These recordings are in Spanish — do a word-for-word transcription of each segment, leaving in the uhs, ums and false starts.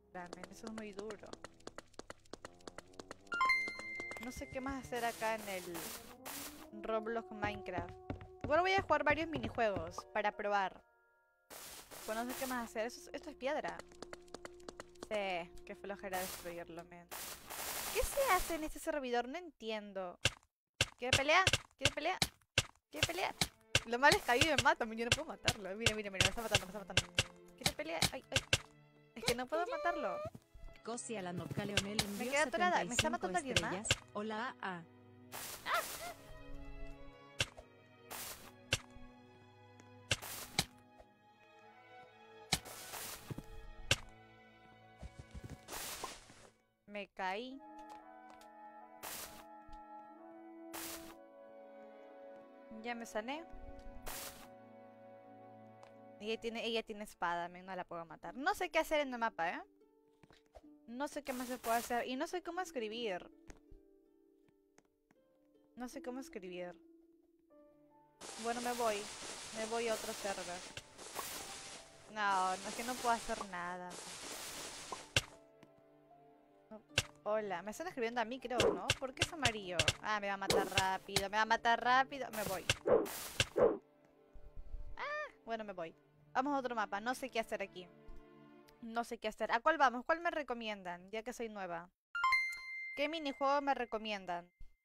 También, eso es muy duro. No sé qué más hacer acá en el Roblox Minecraft. Igual voy a jugar varios minijuegos para probar. Pues no sé qué más hacer. Eso es- esto es piedra. Sí, qué flojera destruirlo, men. ¿Qué se hace en este servidor? No entiendo. ¿Quiere pelear? ¿Quiere pelear? ¿Quiere pelear? Lo malo es que ahí me mata, yo no puedo matarlo. Mira, mira, mira, me está matando, me está matando. ¿Quiere pelear? Ay, ay. Es que no puedo matarlo. Cosi a la Noca Leonel Me envió quedé atorada. ¿Me está setenta y cinco matando alguien más? estrellas. Hola A A. Me caí. Ya me sané. Ella tiene, ella tiene espada, men, no la puedo matar. No sé qué hacer en el mapa, ¿eh? No sé qué más se puede hacer. Y no sé cómo escribir. No sé cómo escribir. Bueno, me voy. Me voy a otro server. No, no es que no puedo hacer nada. No. Hola, me están escribiendo a mí, creo, ¿no? ¿Por qué es amarillo? Ah, me va a matar rápido, me va a matar rápido. Me voy. Ah, bueno, me voy. Vamos a otro mapa, no sé qué hacer aquí. No sé qué hacer. ¿A cuál vamos? ¿Cuál me recomiendan? Ya que soy nueva. ¿Qué minijuego me recomiendan?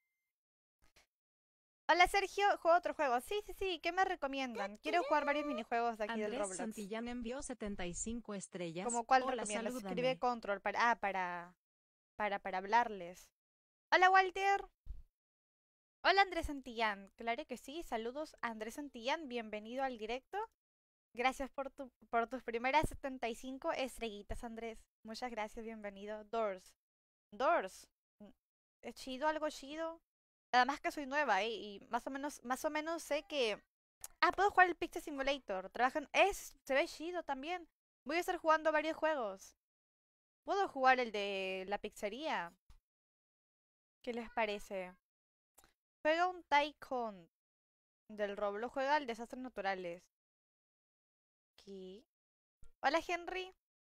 Hola Sergio, juego otro juego. Sí, sí, sí, ¿qué me recomiendan? Quiero jugar varios minijuegos de aquí del Andrés Roblox. Santillán envió setenta y cinco estrellas. ¿Como cuál Hola, recomiendas? salúdame. Escribe control para... Ah, para... Para, para hablarles. Hola Walter. Hola Andrés Santillán. Claro que sí, saludos a Andrés Santillán. Bienvenido al directo. Gracias por, tu, por tus primeras setenta y cinco estrellitas, Andrés. Muchas gracias, bienvenido. Doors. Doors. ¿Es chido? ¿Algo chido? Además que soy nueva, ¿eh? Y más o menos, más o menos sé que... Ah, puedo jugar el Pixel Simulator. Trabajan... Es... Se ve chido también. Voy a estar jugando varios juegos. ¿Puedo jugar el de la pizzería? ¿Qué les parece? Juega un Tycoon del Roblox. Juega al Desastres Naturales. ¿Qué? Hola, Henry.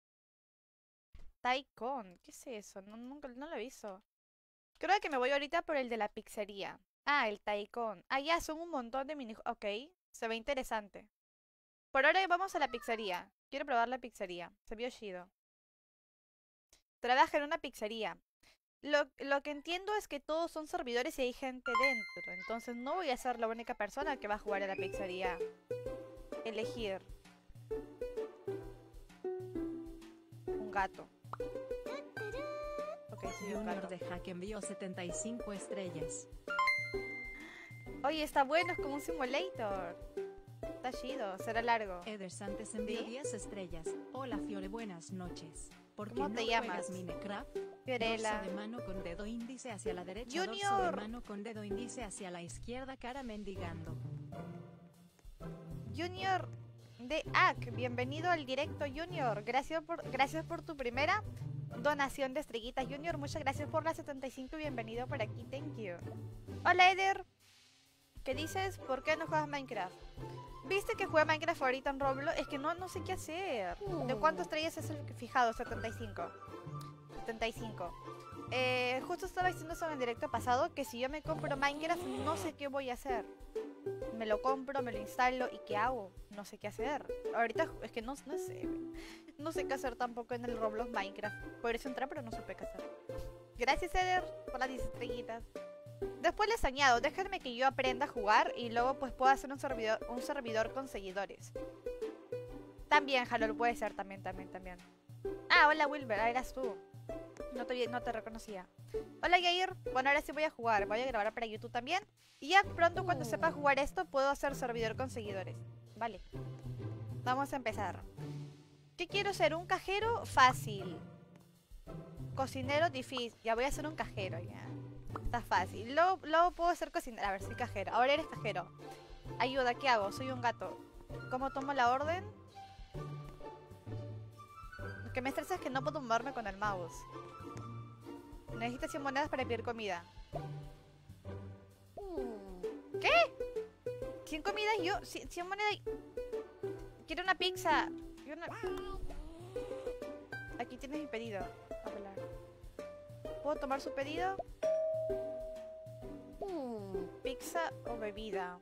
Tycoon. ¿Qué es eso? No, nunca, no lo he visto. Creo que me voy ahorita por el de la pizzería. Ah, el Tycoon. Ah, ya, son un montón de mini... Ok, se ve interesante. Por ahora vamos a la pizzería. Quiero probar la pizzería. Se vio chido. Trabaja en una pizzería. Lo, lo que entiendo es que todos son servidores y hay gente dentro. Entonces no voy a ser la única persona que va a jugar a la pizzería. Elegir. Un gato. Ok, sí, un Junior gato. de Hack envió setenta y cinco estrellas. Oye, está bueno, es como un simulator. Está chido, será largo. Eder Santos envió ¿Sí? diez estrellas. Hola Fiore, buenas noches. ¿Por qué ¿Cómo no te juegas llamas? Minecraft? Fiorella. Dorso de mano con dedo índice hacia la derecha. Dorso de Junior. mano con dedo índice hacia la izquierda. Cara mendigando. Junior de A C. Bienvenido al directo, Junior. Gracias por, gracias por tu primera donación de estrellitas, Junior. Muchas gracias por las setenta y cinco y bienvenido por aquí. Thank you. Hola, Eder. ¿Qué dices? ¿Por qué no juegas Minecraft? ¿Viste que juega Minecraft ahorita en Roblox? Es que no, no sé qué hacer. ¿De cuántas estrellas es el fijado? setenta y cinco. setenta y cinco. Eh, justo estaba diciendo eso en el directo pasado, que si yo me compro Minecraft no sé qué voy a hacer. Me lo compro, me lo instalo y ¿qué hago? No sé qué hacer. Ahorita es que no, no sé. No sé qué hacer tampoco en el Roblox Minecraft. Por eso entré, pero no supe qué hacer. Gracias, Eder, por las diez estrellitas. Después les añado, déjenme que yo aprenda a jugar y luego pues puedo hacer un servidor, un servidor con seguidores. También, Harold, puede ser, también, también, también. Ah, hola Wilber, ah, eras tú. No te, no te reconocía. Hola Yair, bueno ahora sí voy a jugar, voy a grabar para YouTube también. Y ya pronto cuando sepa jugar esto puedo hacer servidor con seguidores. Vale. Vamos a empezar. ¿Qué quiero ser? ¿Un cajero? Fácil. Cocinero, difícil. Ya voy a ser un cajero, ya. Está fácil. Luego, luego puedo ser cocinero. A ver, soy cajero. Ahora eres cajero. Ayuda, ¿qué hago? Soy un gato. ¿Cómo tomo la orden? Lo que me estresa es que no puedo moverme con el mouse. Necesito cien monedas para pedir comida. ¿Qué? ¿cien comidas yo? ¿cien monedas? Quiero una pizza. Quiero una... Aquí tienes mi pedido. pedido? Hablar. ¿Puedo tomar su pedido? Pizza o bebida.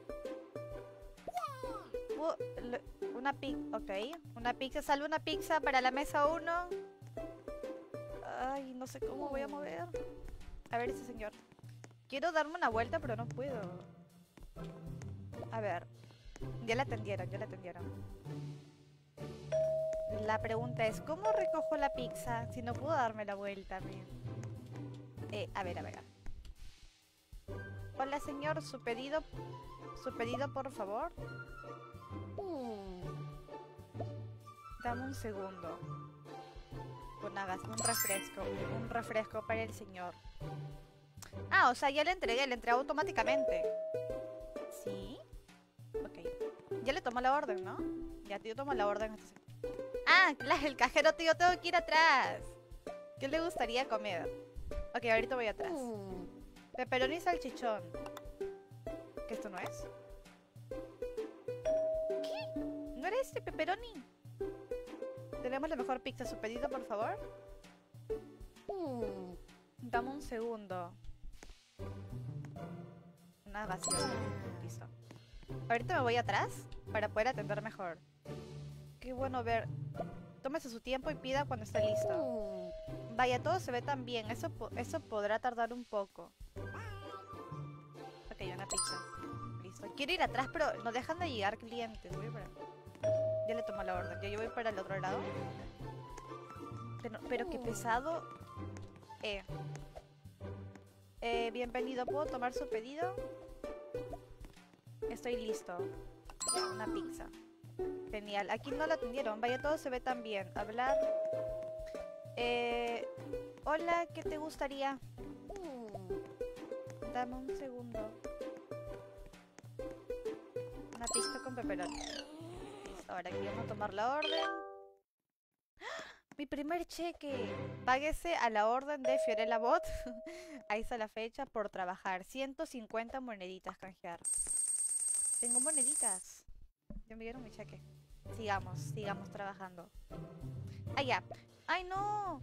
¿Puedo... Una pizza, ok. Una pizza, sale una pizza para la mesa uno. Ay, no sé cómo voy a mover. A ver ese señor. Quiero darme una vuelta, pero no puedo. A ver. Ya la atendieron, ya la atendieron. La pregunta es, ¿cómo recojo la pizza si no puedo darme la vuelta? Eh, a ver, a ver. Hola, señor. ¿Su pedido? ¿Su pedido, por favor? Dame un segundo. Un, un refresco. Un refresco para el señor. Ah, o sea, ya le entregué. Le entregué automáticamente. ¿Sí? Ok. Ya le tomó la orden, ¿no? Ya, tío, tomo la orden. Ah, claro, el cajero, tío. Tengo que ir atrás. ¿Qué le gustaría comer? Ok, ahorita voy atrás. Pepperoni y salchichón. ¿Qué esto no es? ¿Qué? ¿No era este pepperoni? Tenemos la mejor pizza. ¿Su pedido, por favor? Dame un segundo. Una gaseosa. Listo. Ahorita me voy atrás para poder atender mejor. Qué bueno ver. Tómese su tiempo y pida cuando esté listo. Vaya, todo se ve tan bien. Eso, po eso podrá tardar un poco. Ok, una pizza. Listo. Quiero ir atrás, pero no dejan de llegar clientes. Voy para... Ya le tomo la orden. Ya yo voy para el otro lado. Pero, pero qué pesado. Eh. Eh, bienvenido. ¿Puedo tomar su pedido? Estoy listo. Ya, una pizza. Genial. Aquí no la atendieron. Vaya, todo se ve tan bien. Hablar. Eh... Hola, ¿qué te gustaría? Dame un segundo. Una pizza con pepperoni. Listo, ahora aquí vamos a tomar la orden. Mi primer cheque. Páguese a la orden de Fiorella Bot. Ahí está la fecha por trabajar. ciento cincuenta moneditas canjear. Tengo moneditas. Ya me dieron mi cheque. Sigamos, sigamos trabajando. Ah, ya. ¡Ay, no!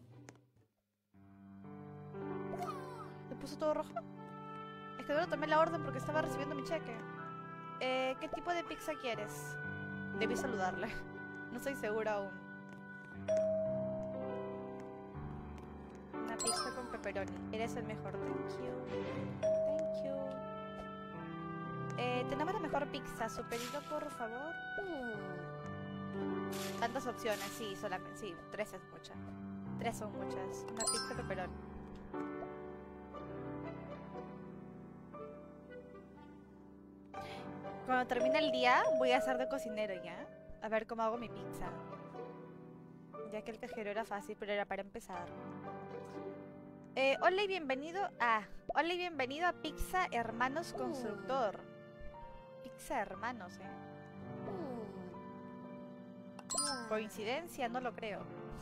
¿Se puso todo rojo? Es que no tomé la orden porque estaba recibiendo mi cheque. Eh, ¿qué tipo de pizza quieres? Debí saludarle. No estoy segura aún. Una pizza con pepperoni. Eres el mejor. Thank you. Thank you. Eh, tenemos la mejor pizza. ¿Su pedido, por favor? Tantas opciones. Sí, solamente. Sí, tres es mucha. Tres son muchas. Una pizza pepperoni. Cuando termine el día, voy a hacer de cocinero, ¿ya? A ver cómo hago mi pizza. Ya que el cajero era fácil, pero era para empezar. Eh, hola y bienvenido a... Hola y bienvenido a Pizza Hermanos Constructor. Pizza Hermanos, ¿eh? ¿Coincidencia? No lo creo.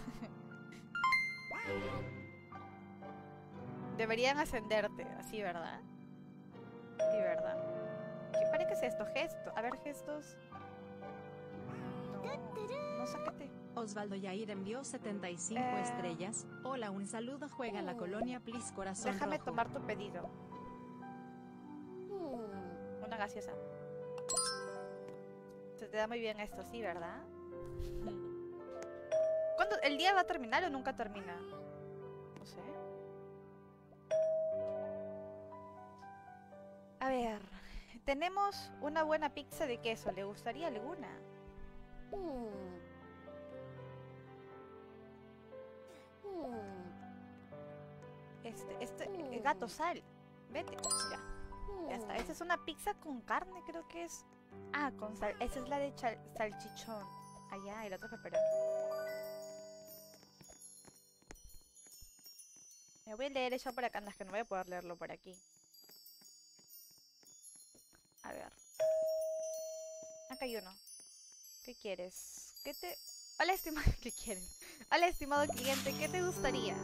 Deberían ascenderte, así, ¿verdad? Sí, ¿verdad? ¿Qué para qué es esto? Gesto. A ver, gestos. No, no sácate. Osvaldo Yair envió setenta y cinco Eh. estrellas. Hola, un saludo. Juega la colonia, please, corazón Déjame rojo. tomar tu pedido. Una gaseosa. Se te da muy bien esto, sí, ¿verdad? ¿Cuándo? ¿El día va a terminar o nunca termina? No sé. A ver. Tenemos una buena pizza de queso. ¿Le gustaría alguna? Este, este, eh, gato, sal. Vete. Ya. Ya está. Esta es una pizza con carne, creo que es. Ah, con sal. Esa es la de chal- salchichón. Allá, el otro pepperoni. Me voy a leer eso por acá. No, es que no voy a poder leerlo por aquí. A ver. Acá hay uno. ¿Qué quieres? ¿Qué te...? Hola, estimado... ¿Qué quieres? Hola, estimado cliente. ¿Qué te gustaría?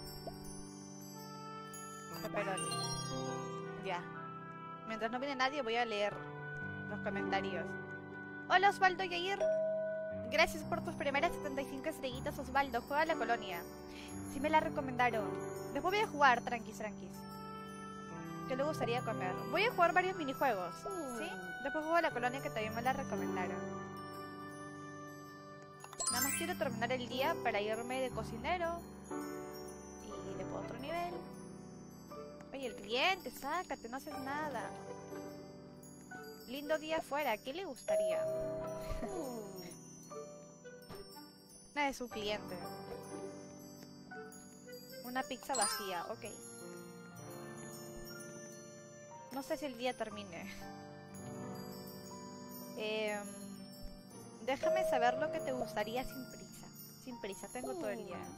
Pepperoni. Ya. Mientras no viene nadie, voy a leer los comentarios. Hola, Osvaldo Yair. Gracias por tus primeras setenta y cinco estrellitas, Osvaldo. Juega a la colonia. Sí me la recomendaron. Después voy a jugar, tranquis, tranquis. ¿Qué le gustaría comer? Voy a jugar varios minijuegos, ¿sí? Después juego a la colonia que también me la recomendaron. Nada más quiero terminar el día para irme de cocinero. Y después otro nivel. Oye, el cliente, sácate, no haces nada. Lindo día afuera, ¿qué le gustaría? Una de su cliente. Una pizza vacía, ok. No sé si el día termine. Eh, déjame saber lo que te gustaría sin prisa. Sin prisa, tengo todo el día.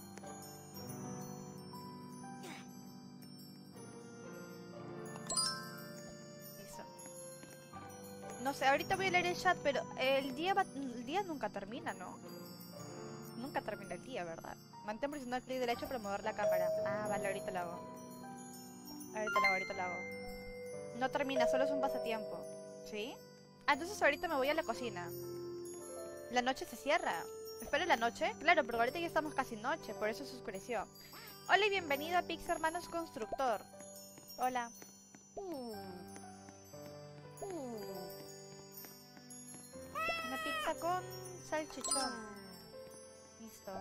Listo. No sé, ahorita voy a leer el chat, pero el día, va, el día nunca termina, ¿no? Nunca termina el día, ¿verdad? Mantén presionado el clic derecho para mover la cámara. Ah, vale, ahorita lo hago. Ahorita lo hago, ahorita lo hago. No termina, solo es un pasatiempo. ¿Sí? Ah, entonces ahorita me voy a la cocina. La noche se cierra. ¿Espero la noche? Claro, pero ahorita ya estamos casi noche, por eso se oscureció. Hola y bienvenido a Pix Hermanos Constructor. Hola. Una pizza con salchichón. Listo.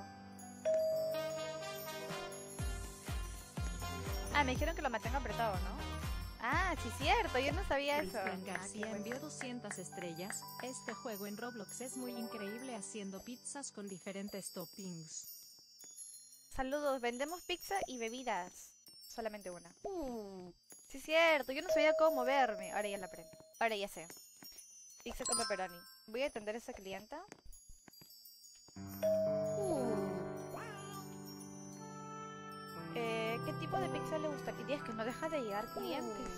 Ah, me dijeron que lo mantenga apretado, ¿no? Ah, sí, cierto, yo no sabía eso. Cristian García Ah, envió doscientas estrellas. Este juego en Roblox es muy increíble haciendo pizzas con diferentes toppings. Saludos, vendemos pizza y bebidas. Solamente una. Sí, cierto, yo no sabía cómo moverme. Ahora ya la aprendo. Ahora ya sé. Pizza con pepperoni. Voy a atender a esa clienta. Eh, ¿Qué tipo de pizza le gustaría? Es que no deja de llegar clientes.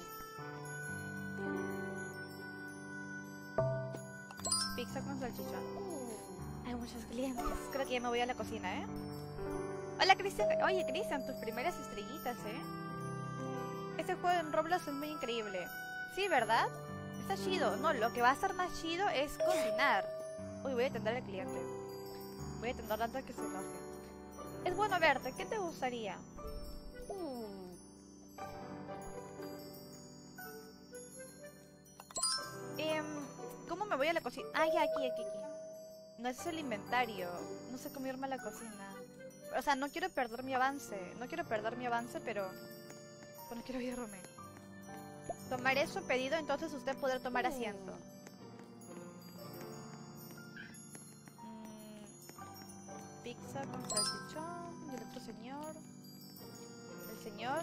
Pizza con salchichón. Hay muchos clientes. Creo que ya me voy a la cocina, ¿eh? Hola, Cristian. Oye, Cristian, tus primeras estrellitas, ¿eh? Este juego en Roblox es muy increíble. Sí, ¿verdad? Está chido. No, lo que va a estar más chido es cocinar. Uy, voy a atender al cliente. Voy a atenderlo antes que se enoje. Es bueno verte. ¿Qué te gustaría? Eh, ¿Cómo me voy a la cocina? Ah, ya, aquí, aquí, aquí. No, ese es el inventario. No sé cómo irme a la cocina. O sea, no quiero perder mi avance. No quiero perder mi avance, pero... Pero no quiero irme. Tomaré su pedido, entonces usted podrá tomar asiento. Mm, pizza con salchichón. Y el otro señor. El señor.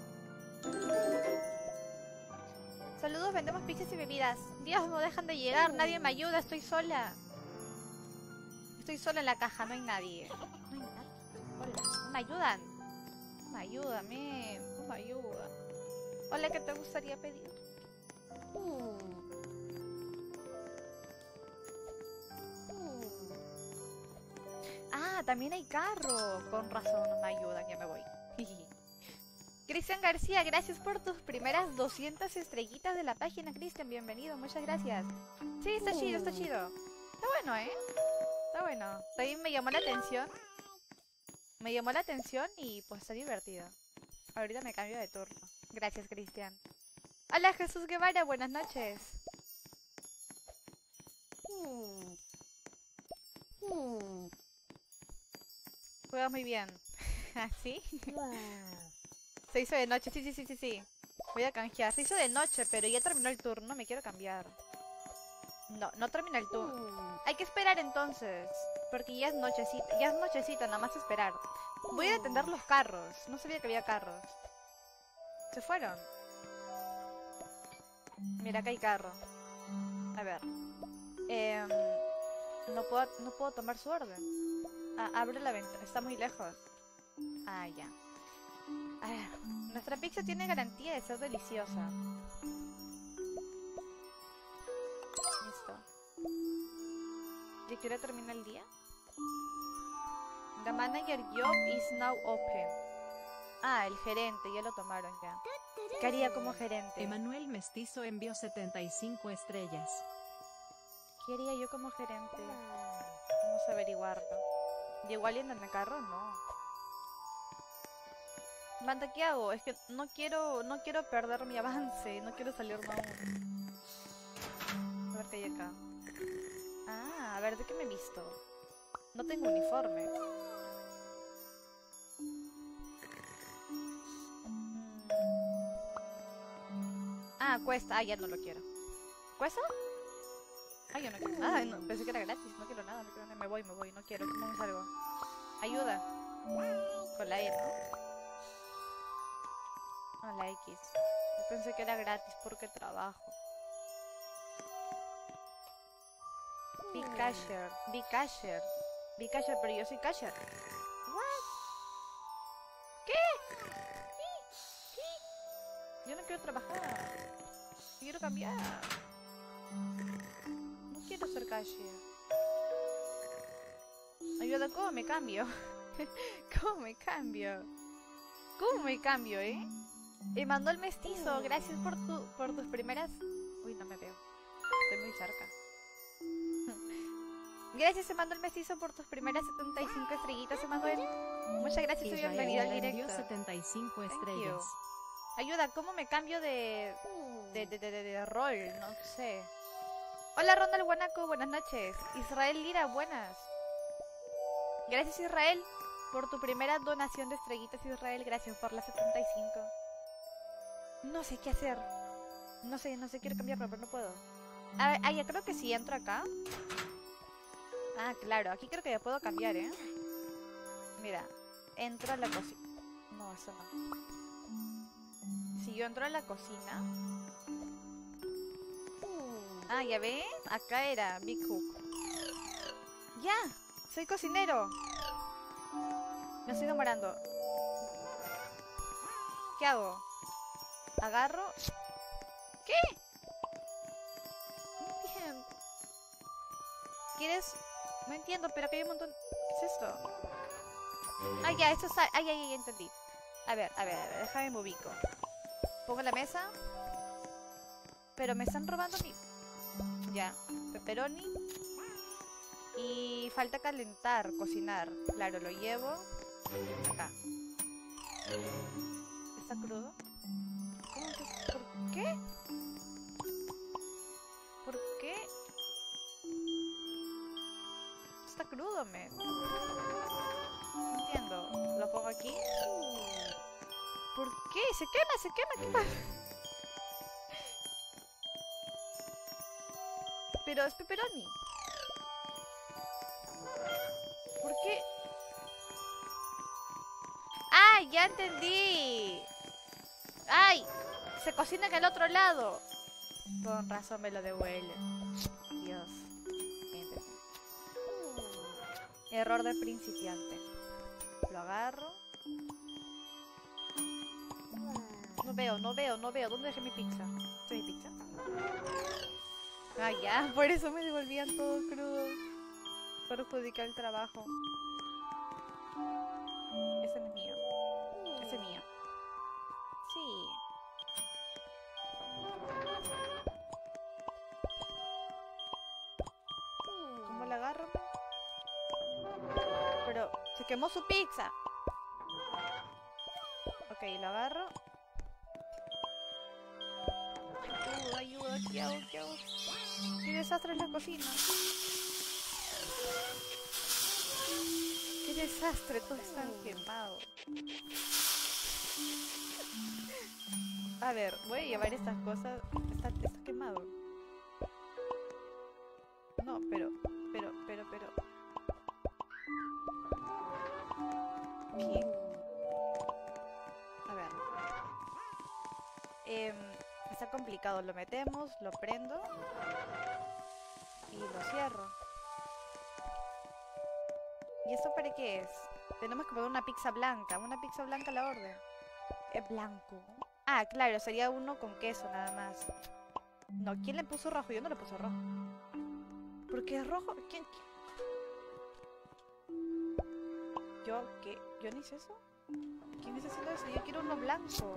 Saludos, vendemos pizzas y bebidas. Dios, no dejan de llegar. Nadie me ayuda, estoy sola. Estoy sola en la caja, no hay nadie. No hay nadie. Hola, ¿no me ayudan? No me ayuda, men. No me ayuda. Hola, ¿qué te gustaría pedir? Ah, también hay carro. Con razón, no me ayudan, ya me voy. Cristian García, gracias por tus primeras doscientas estrellitas de la página, Cristian. Bienvenido, muchas gracias. Sí, está chido, está chido. Está bueno, ¿eh? Está bueno. También me llamó la atención. Me llamó la atención y pues está divertido. Ahorita me cambio de turno. Gracias, Cristian. Hola, Jesús Guevara, buenas noches. Juega muy bien. ¿Sí? Se hizo de noche, sí, sí, sí, sí, sí. Voy a canjear. Se hizo de noche, pero ya terminó el turno, me quiero cambiar. No, no termina el turno. Hay que esperar entonces, porque ya es nochecita, ya es nochecita, nada más esperar. Voy a atender los carros. No sabía que había carros. Se fueron. Mira, acá hay carro. A ver. Eh, no puedo, no puedo tomar su orden. Ah, abre la ventana. Está muy lejos. Ah, ya. A ver. Nuestra pizza tiene garantía de ser deliciosa. Listo. ¿Ya quiero terminar el día? The manager job is now open. Ah, el gerente, ya lo tomaron ya. ¿Qué haría como gerente? Emanuel Mestizo envió setenta y cinco estrellas. ¿Qué haría yo como gerente? Vamos a averiguarlo. ¿Llegó alguien en el carro? No. Manda, ¿qué hago? Es que no quiero, no quiero perder mi avance. No quiero salirme aún. A ver qué hay acá. Ah, a ver, ¿de qué me he visto? No tengo uniforme. Ah, cuesta. Ah, ya no lo quiero. ¿Cuesta? Ah, yo no quiero nada. No, pensé que era gratis. No quiero nada, no quiero nada. Me voy, me voy. No quiero. ¿Cómo me salgo? Ayuda. Con la E, ¿no? Ah, la X. Yo pensé que era gratis porque trabajo. Be cashier. Be cashier. Be cashier, pero yo soy cashier. What? ¿Qué? ¿Qué? ¿Qué? Yo no quiero trabajar. Quiero cambiar. No quiero ser cashier. Ayuda, ¿cómo me cambio? ¿Cómo me cambio? ¿Cómo me cambio, eh? Me mandó el mestizo. Gracias por tu, por tus primeras... Uy, no me veo. Estoy muy cerca. Gracias, se mandó el mestizo por tus primeras setenta y cinco estrellitas. Se mandó él. Muchas gracias y bienvenido al directo. setenta y cinco estrellas. Ayuda, ¿cómo me cambio de de, de, de, de, de rol? No sé. Hola, Ronald Guanaco, buenas noches. Israel Lira, buenas. Gracias, Israel, por tu primera donación de estrellitas, Israel. Gracias por las setenta y cinco. No sé qué hacer. No sé, no sé, quiero cambiarlo, pero no puedo. A ver, ah, ya creo que si entro acá. Ah, claro, aquí creo que ya puedo cambiar, ¿eh? Mira, entro a la cocina. No, eso no. Si yo entro a la cocina... Ah, ya ven, acá era Big Hook. ¡Ya! ¡Soy cocinero! Me estoy demorando. ¿Qué hago? Agarro... ¿Qué? No entiendo. ¿Quieres...? No entiendo, pero que hay un montón... ¿Qué es esto? Ah, ya, esto está... Ah, ya, ya, ya entendí. A ver, a ver, a ver, déjame me ubico. Pongo la mesa. Pero me están robando mi... Ya, pepperoni. Y falta calentar, cocinar. Claro, lo llevo acá. ¿Está crudo? ¿Cómo que...? ¿Por qué? ¿Por qué? Está crudo, men. No entiendo. Lo pongo aquí. ¿Por qué? Se quema, se quema, ¿qué pasa? Pero es pepperoni. ¿Por qué? ¡Ay! ¡Ya entendí! ¡Ay! Se cocina en el otro lado. Con razón me lo devuelve. Dios. Entendí. Error de principiante. Lo agarro. No veo, no veo, no veo. ¿Dónde dejé mi pizza? ¿Está mi pizza? Ah, ya. Por eso me devolvían todo crudo. Perjudicar el trabajo. Ese no es mío. Ese es mío. Sí. ¿Cómo la agarro? Pero se quemó su pizza. Ok, lo agarro. Ayuda, ayuda, ¿qué hago? ¿Qué hago? Qué desastre es la cocina. Qué desastre, todo está quemado. A ver, voy a llevar estas cosas. Está, está quemado. No, pero, pero, pero, pero. Bien. A ver. Eh, está complicado. Lo metemos, lo prendo y lo cierro. ¿Y esto para qué es? Tenemos que poner una pizza blanca. Una pizza blanca a la orden. Es blanco. Ah, claro, sería uno con queso nada más. No, ¿quién le puso rojo? Yo no le puse rojo. ¿Por qué es rojo? ¿Quién? ¿Quién? ¿Yo qué? ¿Yo no hice eso? ¿Quién está haciendo eso? Yo quiero uno blanco.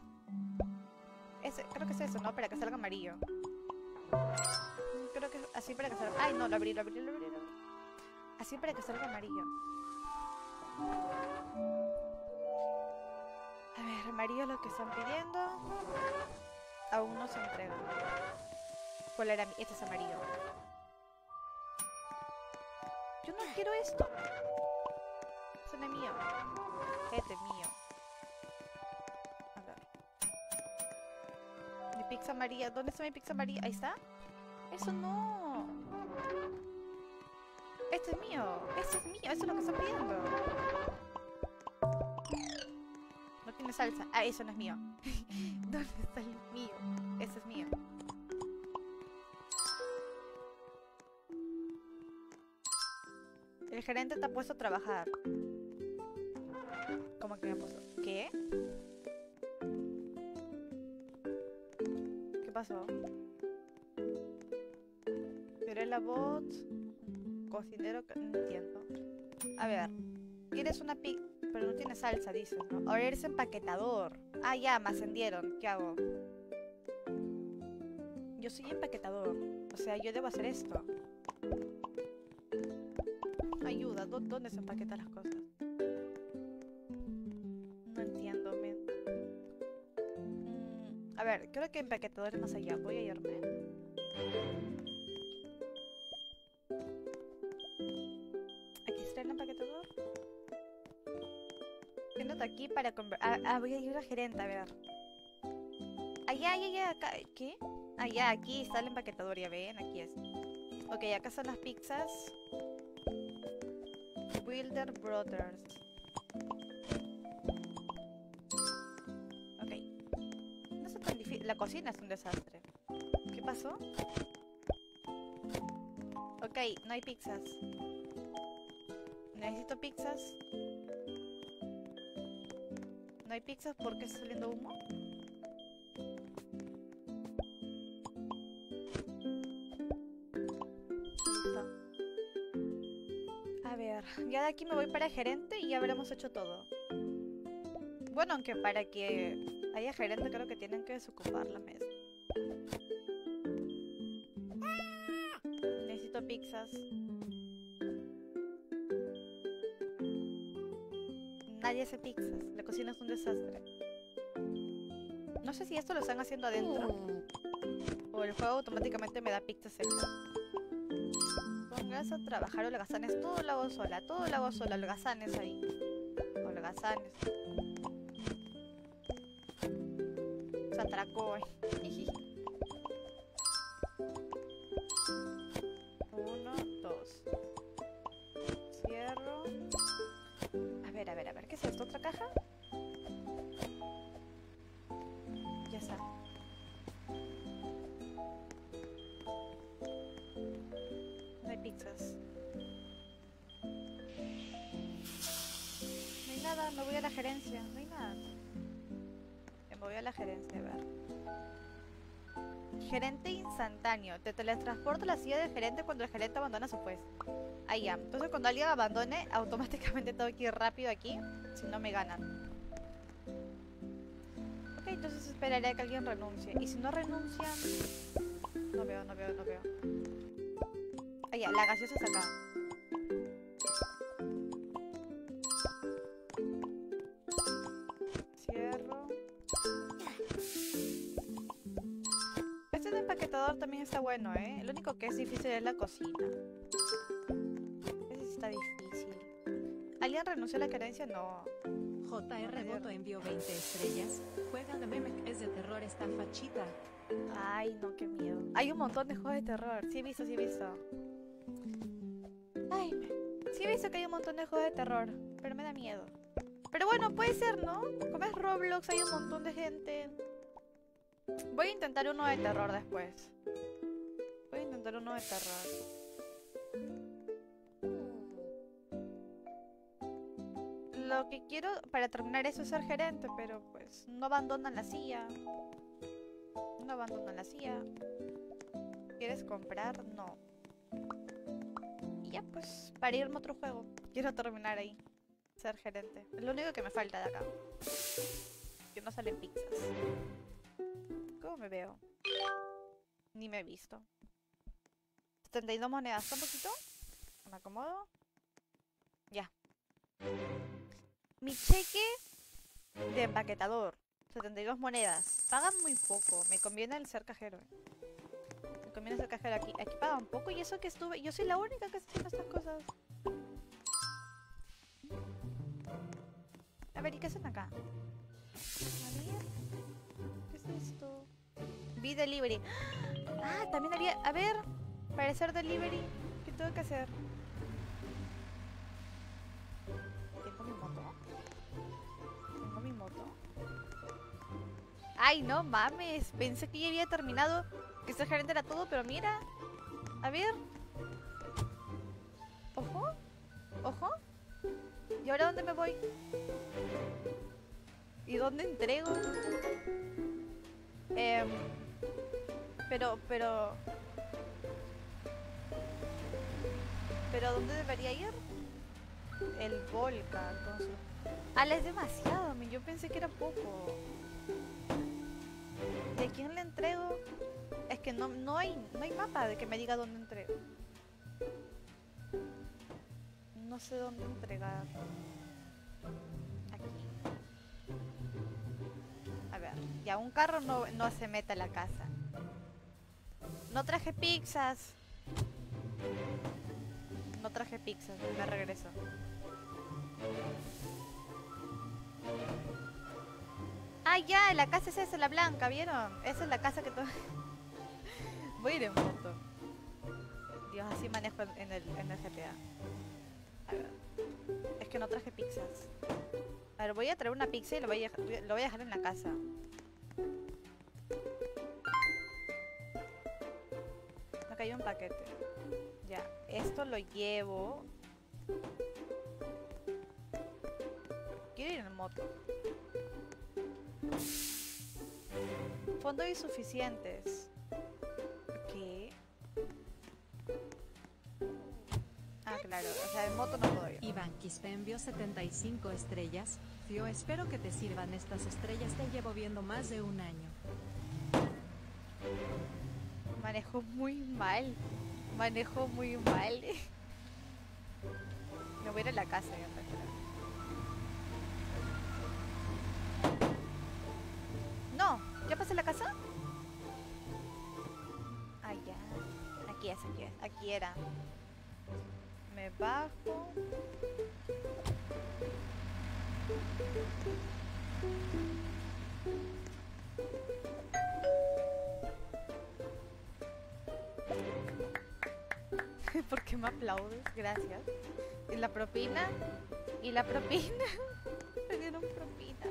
Ese, creo que es eso, ¿no? Para que salga amarillo. Creo que es así para que salga... Ay, no, lo abrí, lo abrí, lo abrí, lo abrí. Así para que salga amarillo. A ver, amarillo es lo que están pidiendo. Aún no se entrega. ¿Cuál era mi? Este es amarillo. Yo no quiero esto. Eso no es mío. Este es mío. A ver. Mi pizza amarilla. ¿Dónde está mi pizza amarilla? Ahí está. Eso no. Este es mío. Este es mío. Eso es lo que están pidiendo. No tiene salsa. Ah, eso no es mío. ¿Dónde está el mío? Ese es mío. El gerente te ha puesto a trabajar. ¿Cómo que me ha puesto? ¿Qué? ¿Qué pasó? Pero la bot. Cocinero. No entiendo. A ver. ¿Quieres una pi... Pero no tiene salsa, dices, ¿no? Ahora eres empaquetador. Ah, ya, me ascendieron. ¿Qué hago? Yo soy empaquetador. O sea, yo debo hacer esto. Ayuda. ¿Dó- ¿Dónde se empaquetan las cosas? No entiendo, men. Mm, a ver, creo que empaquetador es más allá. Voy a irme. Aquí está el empaquetador. ¿Qué nota aquí para conver... Ah, ah, voy a ir a gerente, a ver. Allá, allá, allá, acá. ¿Qué? Allá, aquí está el empaquetador, ya ven, aquí es. Ok, acá están las pizzas. Wilder Brothers. Ok. No es tan difícil. La cocina es un desastre. ¿Qué pasó? Ok, no hay pizzas. Necesito pizzas. No hay pizzas porque está saliendo humo. Listo. A ver, ya de aquí me voy para gerente y ya habremos hecho todo. Bueno, aunque para que haya gerente creo que tienen que desocupar la mesa. Necesito pizzas. Nadie hace pizzas. La cocina es un desastre. No sé si esto lo están haciendo adentro o el juego automáticamente me da pizzas extra. Póngase a trabajar holgazanes. Todo lo hago sola. Todo lo hago sola. Holgazanes ahí. Holgazanes. Se atracó. eh. Uno, dos. Cierro. A ver, a ver, a ver. ¿Qué es esto? ¿Otra caja? Ya está. No hay pizzas. No hay nada. Me voy a la gerencia. No hay nada. Me voy a la gerencia, a ver. Gerente instantáneo. Te teletransporta a la silla del gerente cuando el gerente abandona su puesto. Ahí ya. Entonces cuando alguien abandone, automáticamente tengo que ir rápido aquí. Si no me ganan. Ok, entonces esperaré a que alguien renuncie. Y si no renuncian... No veo, no veo, no veo. Ahí ya, la gaseosa está acá. Cierro. Este empaquetador también está bueno, ¿eh? Lo único que es difícil es la cocina. Ese sí está difícil. ¿Alguien renunció a la gerencia? No. J R Boto envió veinte estrellas. Juega de meme, es de terror esta fachita. Ay, no, qué miedo. Hay un montón de juegos de terror. Sí he visto, sí he visto. Ay, me... sí he visto que hay un montón de juegos de terror. Pero me da miedo. Pero bueno, puede ser, ¿no? Como es Roblox, hay un montón de gente. Voy a intentar uno de terror después. Voy a intentar uno de terror. Lo que quiero para terminar eso es ser gerente, pero pues no abandonan la silla. No abandonan la silla. ¿Quieres comprar? No. Y ya pues, para irme a otro juego. Quiero terminar ahí. Ser gerente. Es lo único que me falta de acá. Que no salen pizzas. ¿Cómo me veo? Ni me he visto. setenta y dos monedas. ¿Está un poquito? Me acomodo. Mi cheque de empaquetador. setenta y dos monedas. Pagan muy poco. Me conviene el ser cajero. Me conviene ser cajero aquí. Aquí pagan poco y eso que estuve... Yo soy la única que está haciendo estas cosas. A ver, ¿y qué hacen acá? A ver... ¿Qué es esto? Vi delivery. Ah, también había... A ver... Para hacer delivery, ¿qué tengo que hacer? ¿Tengo mi moto? ¿Tengo mi moto? ¡Ay, no mames! Pensé que ya había terminado. Que ser gerente era todo, pero mira. A ver. Ojo. Ojo. ¿Y ahora dónde me voy? ¿Y dónde entrego? Eh, pero, pero... ¿Pero dónde debería ir? El Volca, entonces. Ah, es demasiado, yo pensé que era poco. ¿De quién le entrego? Es que no, no hay no hay mapa de que me diga dónde entrego. No sé dónde entregar. Aquí. A ver, ya un carro no, no se mete a la casa. No traje pizzas. No traje pizzas, me regreso. Ah, ya, la casa es esa, la blanca, ¿vieron? Esa es la casa que todo... Voy a ir en moto. Dios, así manejo en el, en el G T A. A ver. Es que no traje pizzas. A ver, voy a traer una pizza y lo voy a, lo voy a dejar en la casa. Me cayó un paquete. Ya, esto lo llevo. Quiero ir en moto. Fondos insuficientes. ¿Qué? Ah, claro, o sea, en moto no puedo ir. Iván Quispe envió setenta y cinco estrellas. Tío, espero que te sirvan estas estrellas, te llevo viendo más de un año. Manejo muy mal. Manejo muy mal. Me voy a ir a la casa ya, no, ¿ya pasé la casa? Ah, ya. Aquí es, aquí es. Aquí era. Me bajo. ¿Por qué me aplaudes? Gracias. ¿Y la propina? ¿Y la propina? Me dieron propina.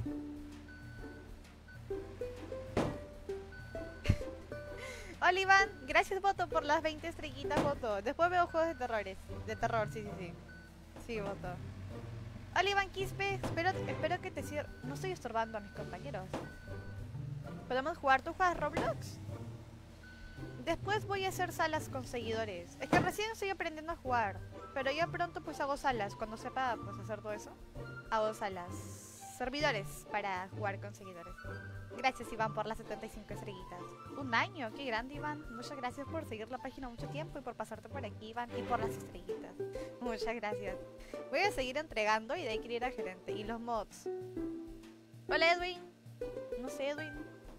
Hola Iván, gracias Voto por las veinte estrellitas, Voto. Después veo juegos de terrores. De terror, sí, sí, sí. Sí, Voto. Hola Iván Quispe, espero, espero que te sirva. No estoy estorbando a mis compañeros. ¿Podemos jugar? ¿Tú juegas Roblox? Después voy a hacer salas con seguidores. Es que recién estoy aprendiendo a jugar. Pero ya pronto pues hago salas. Cuando sepa pues hacer todo eso, hago salas. Servidores para jugar con seguidores. Gracias Iván por las setenta y cinco estrellitas. Un año, qué grande Iván. Muchas gracias por seguir la página mucho tiempo y por pasarte por aquí Iván. Y por las estrellitas. Muchas gracias. Voy a seguir entregando y de ahí quiero ir a gerente. Y los mods. Hola Edwin. No sé Edwin.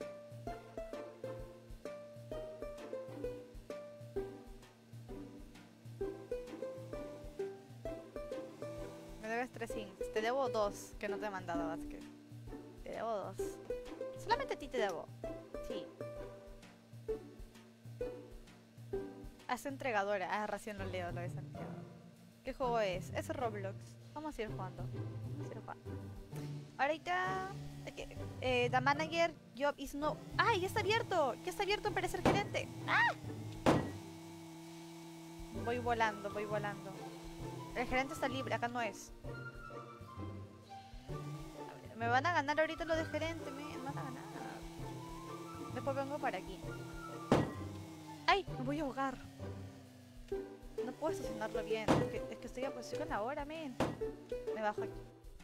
Me debes tres inks. Te debo dos que no te he mandado, Vázquez. Te debo dos. Solamente a ti te debo. Sí. Haz entregadora. Ah, recién lo leo, lo de Santiago. ¿Qué juego es? Es Roblox. Vamos a ir jugando. Vamos a ir jugando. Ahorita... Eh, the manager job is no... ¡Ah! ¡Ya está abierto! ¡Ya está abierto para ser gerente! ¡Ah! Voy volando, voy volando. El gerente está libre, acá no es. Me van a ganar ahorita lo de gerente, me van a ganar. Después vengo para aquí. ¡Ay! Me voy a ahogar. No puedo estacionarlo bien. Es que, es que estoy a posición con la hora, men. Me bajo aquí.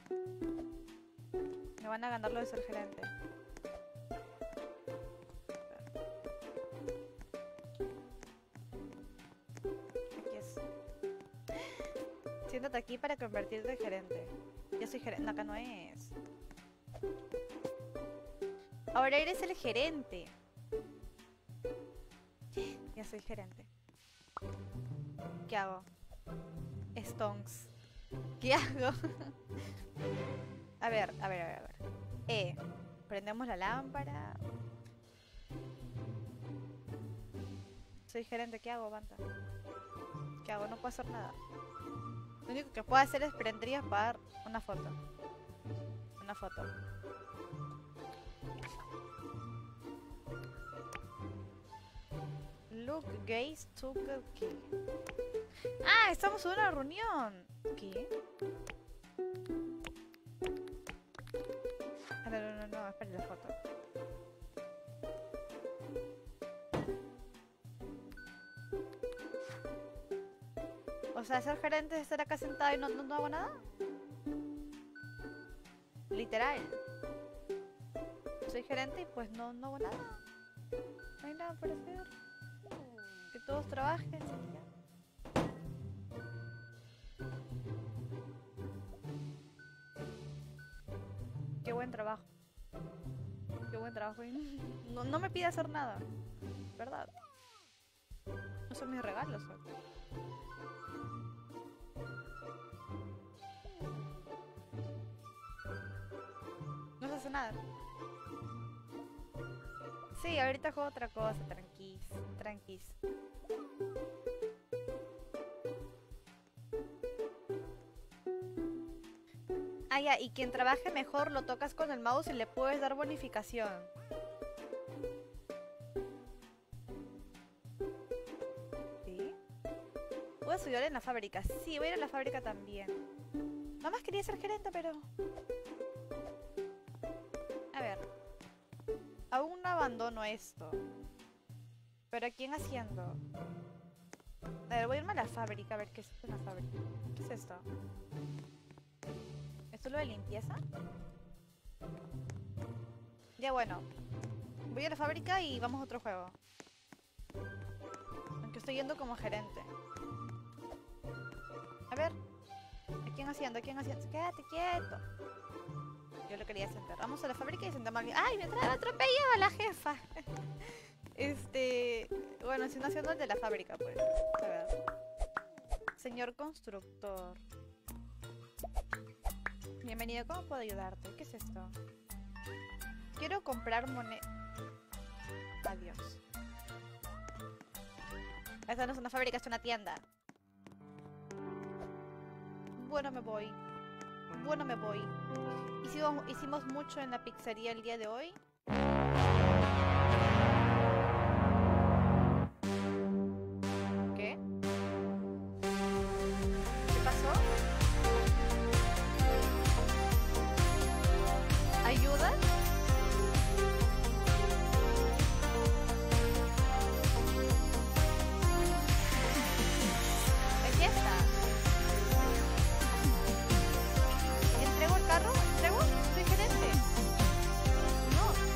Me van a ganar lo de ser gerente. Aquí es. Siéntate aquí para convertirte en gerente. Yo soy gerente. No, acá no es. Ahora eres el gerente. Ya soy gerente. ¿Qué hago? Stonks. ¿Qué hago? A ver, a ver, a ver, a ver. Eh, prendemos la lámpara. Soy gerente, ¿qué hago, Banta? ¿Qué hago? No puedo hacer nada. Lo único que puedo hacer es prender y apagar una foto. Una foto. Luke Gaze took a key. ¡Ah! Estamos en una reunión. ¿Qué? Ah, no, no, no, no, espera la foto. O sea, ser gerente es estar acá sentado y no, no, no hago nada. Literal. Soy gerente y pues no, no hago nada. No hay nada por hacer. Que todos trabajen y ya. Qué buen trabajo. Qué buen trabajo. No, no me pide hacer nada. ¿Verdad? No son mis regalos. ¿O? No se hace nada. Sí, ahorita juego otra cosa. Tranquis. Tranquis. Ah, ya, y quien trabaje mejor lo tocas con el mouse y le puedes dar bonificación. ¿Sí? ¿Puedo estudiar en la fábrica? Sí, voy a ir a la fábrica también. Nada más quería ser gerente, pero... A ver. Aún no abandono esto. ¿Pero a quién haciendo? A ver, voy a irme a la fábrica a ver qué es esto en la fábrica. ¿Qué es esto? ¿Esto es lo de limpieza? Ya bueno. Voy a la fábrica y vamos a otro juego. Aunque estoy yendo como gerente. A ver. ¿A quién haciendo? ¿A quién haciendo? Quédate quieto. Yo lo quería sentar. Vamos a la fábrica y sentamos a alguien. ¡Ay! Me trae atropellado a la jefa. Este... Bueno, si no haciendo el de la fábrica, pues. A ver. Señor constructor. Bienvenido, ¿cómo puedo ayudarte? ¿Qué es esto? Quiero comprar moneda... Adiós. Esta no es una fábrica, es una tienda. Bueno, me voy. Bueno, me voy. Hicimos, hicimos mucho en la pizzería el día de hoy. ¿Qué? ¿Qué pasó? ¿Ayuda? Aquí está. ¿Entrego el carro? ¿Entrego? ¿Soy gerente? No.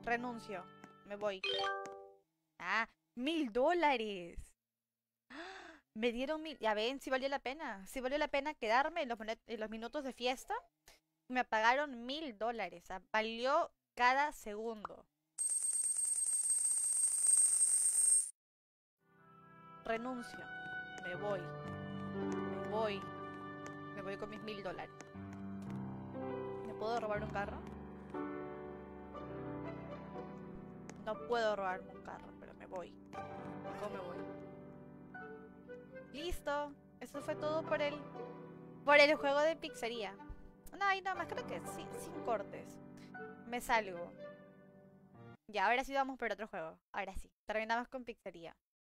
Renuncio. Me voy. Ah, mil dólares. Me dieron mil. Ya ven, si valió la pena. Si valió la pena quedarme en los, en los minutos de fiesta. Me pagaron mil dólares. O sea, valió cada segundo. Renuncio. Me voy. Me voy. Me voy con mis mil dólares. ¿Me puedo robar un carro? No puedo robarme un carro, pero me voy. ¿Cómo me voy? Listo. Eso fue todo por el... Por el juego de pizzería. No, y nada más, creo que sin, sin cortes. Me salgo. Ya, ahora sí vamos por otro juego. Ahora sí. Terminamos con pizzería.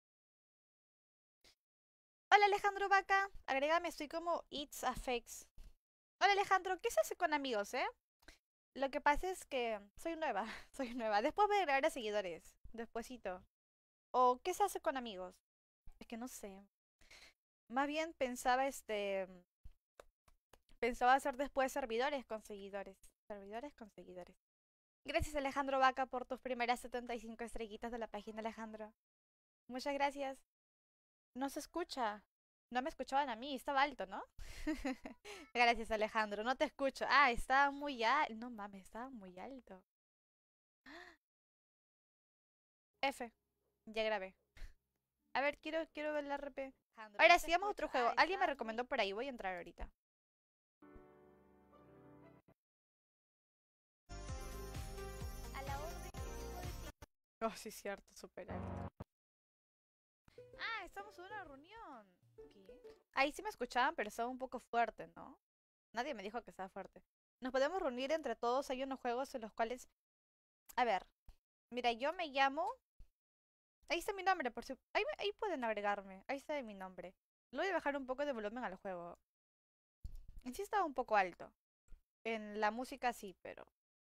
Hola Alejandro Vaca. Agrégame, estoy como It's Affects. Hola Alejandro, ¿qué se hace con amigos, eh? Lo que pasa es que soy nueva, soy nueva. Después voy a agregar a seguidores. Despuésito. ¿O qué se hace con amigos? Es que no sé. Más bien pensaba este... Pensaba hacer después servidores con seguidores. Servidores con seguidores. Gracias Alejandro Vaca por tus primeras setenta y cinco estrellitas de la página, Alejandro. Muchas gracias. No se escucha. No me escuchaban a mí, estaba alto, ¿no? Gracias Alejandro, no te escucho. Ah, estaba muy alto. No mames, estaba muy alto. F. Ya grabé. A ver, quiero, quiero ver el R P. Ahora sigamos otro juego. Alguien me recomendó por ahí, voy a entrar ahorita. A la orden. Oh, sí, cierto, super alto. Ah, estamos en una reunión. ¿Qué? Ahí sí me escuchaban, pero estaba un poco fuerte, ¿no? Nadie me dijo que estaba fuerte. Nos podemos reunir entre todos. Hay unos juegos en los cuales... A ver. Mira, yo me llamo... Ahí está mi nombre, por si... Ahí, ahí pueden agregarme. Ahí está mi nombre. Le voy a bajar un poco de volumen al juego. En sí estaba un poco alto. En la música sí, pero...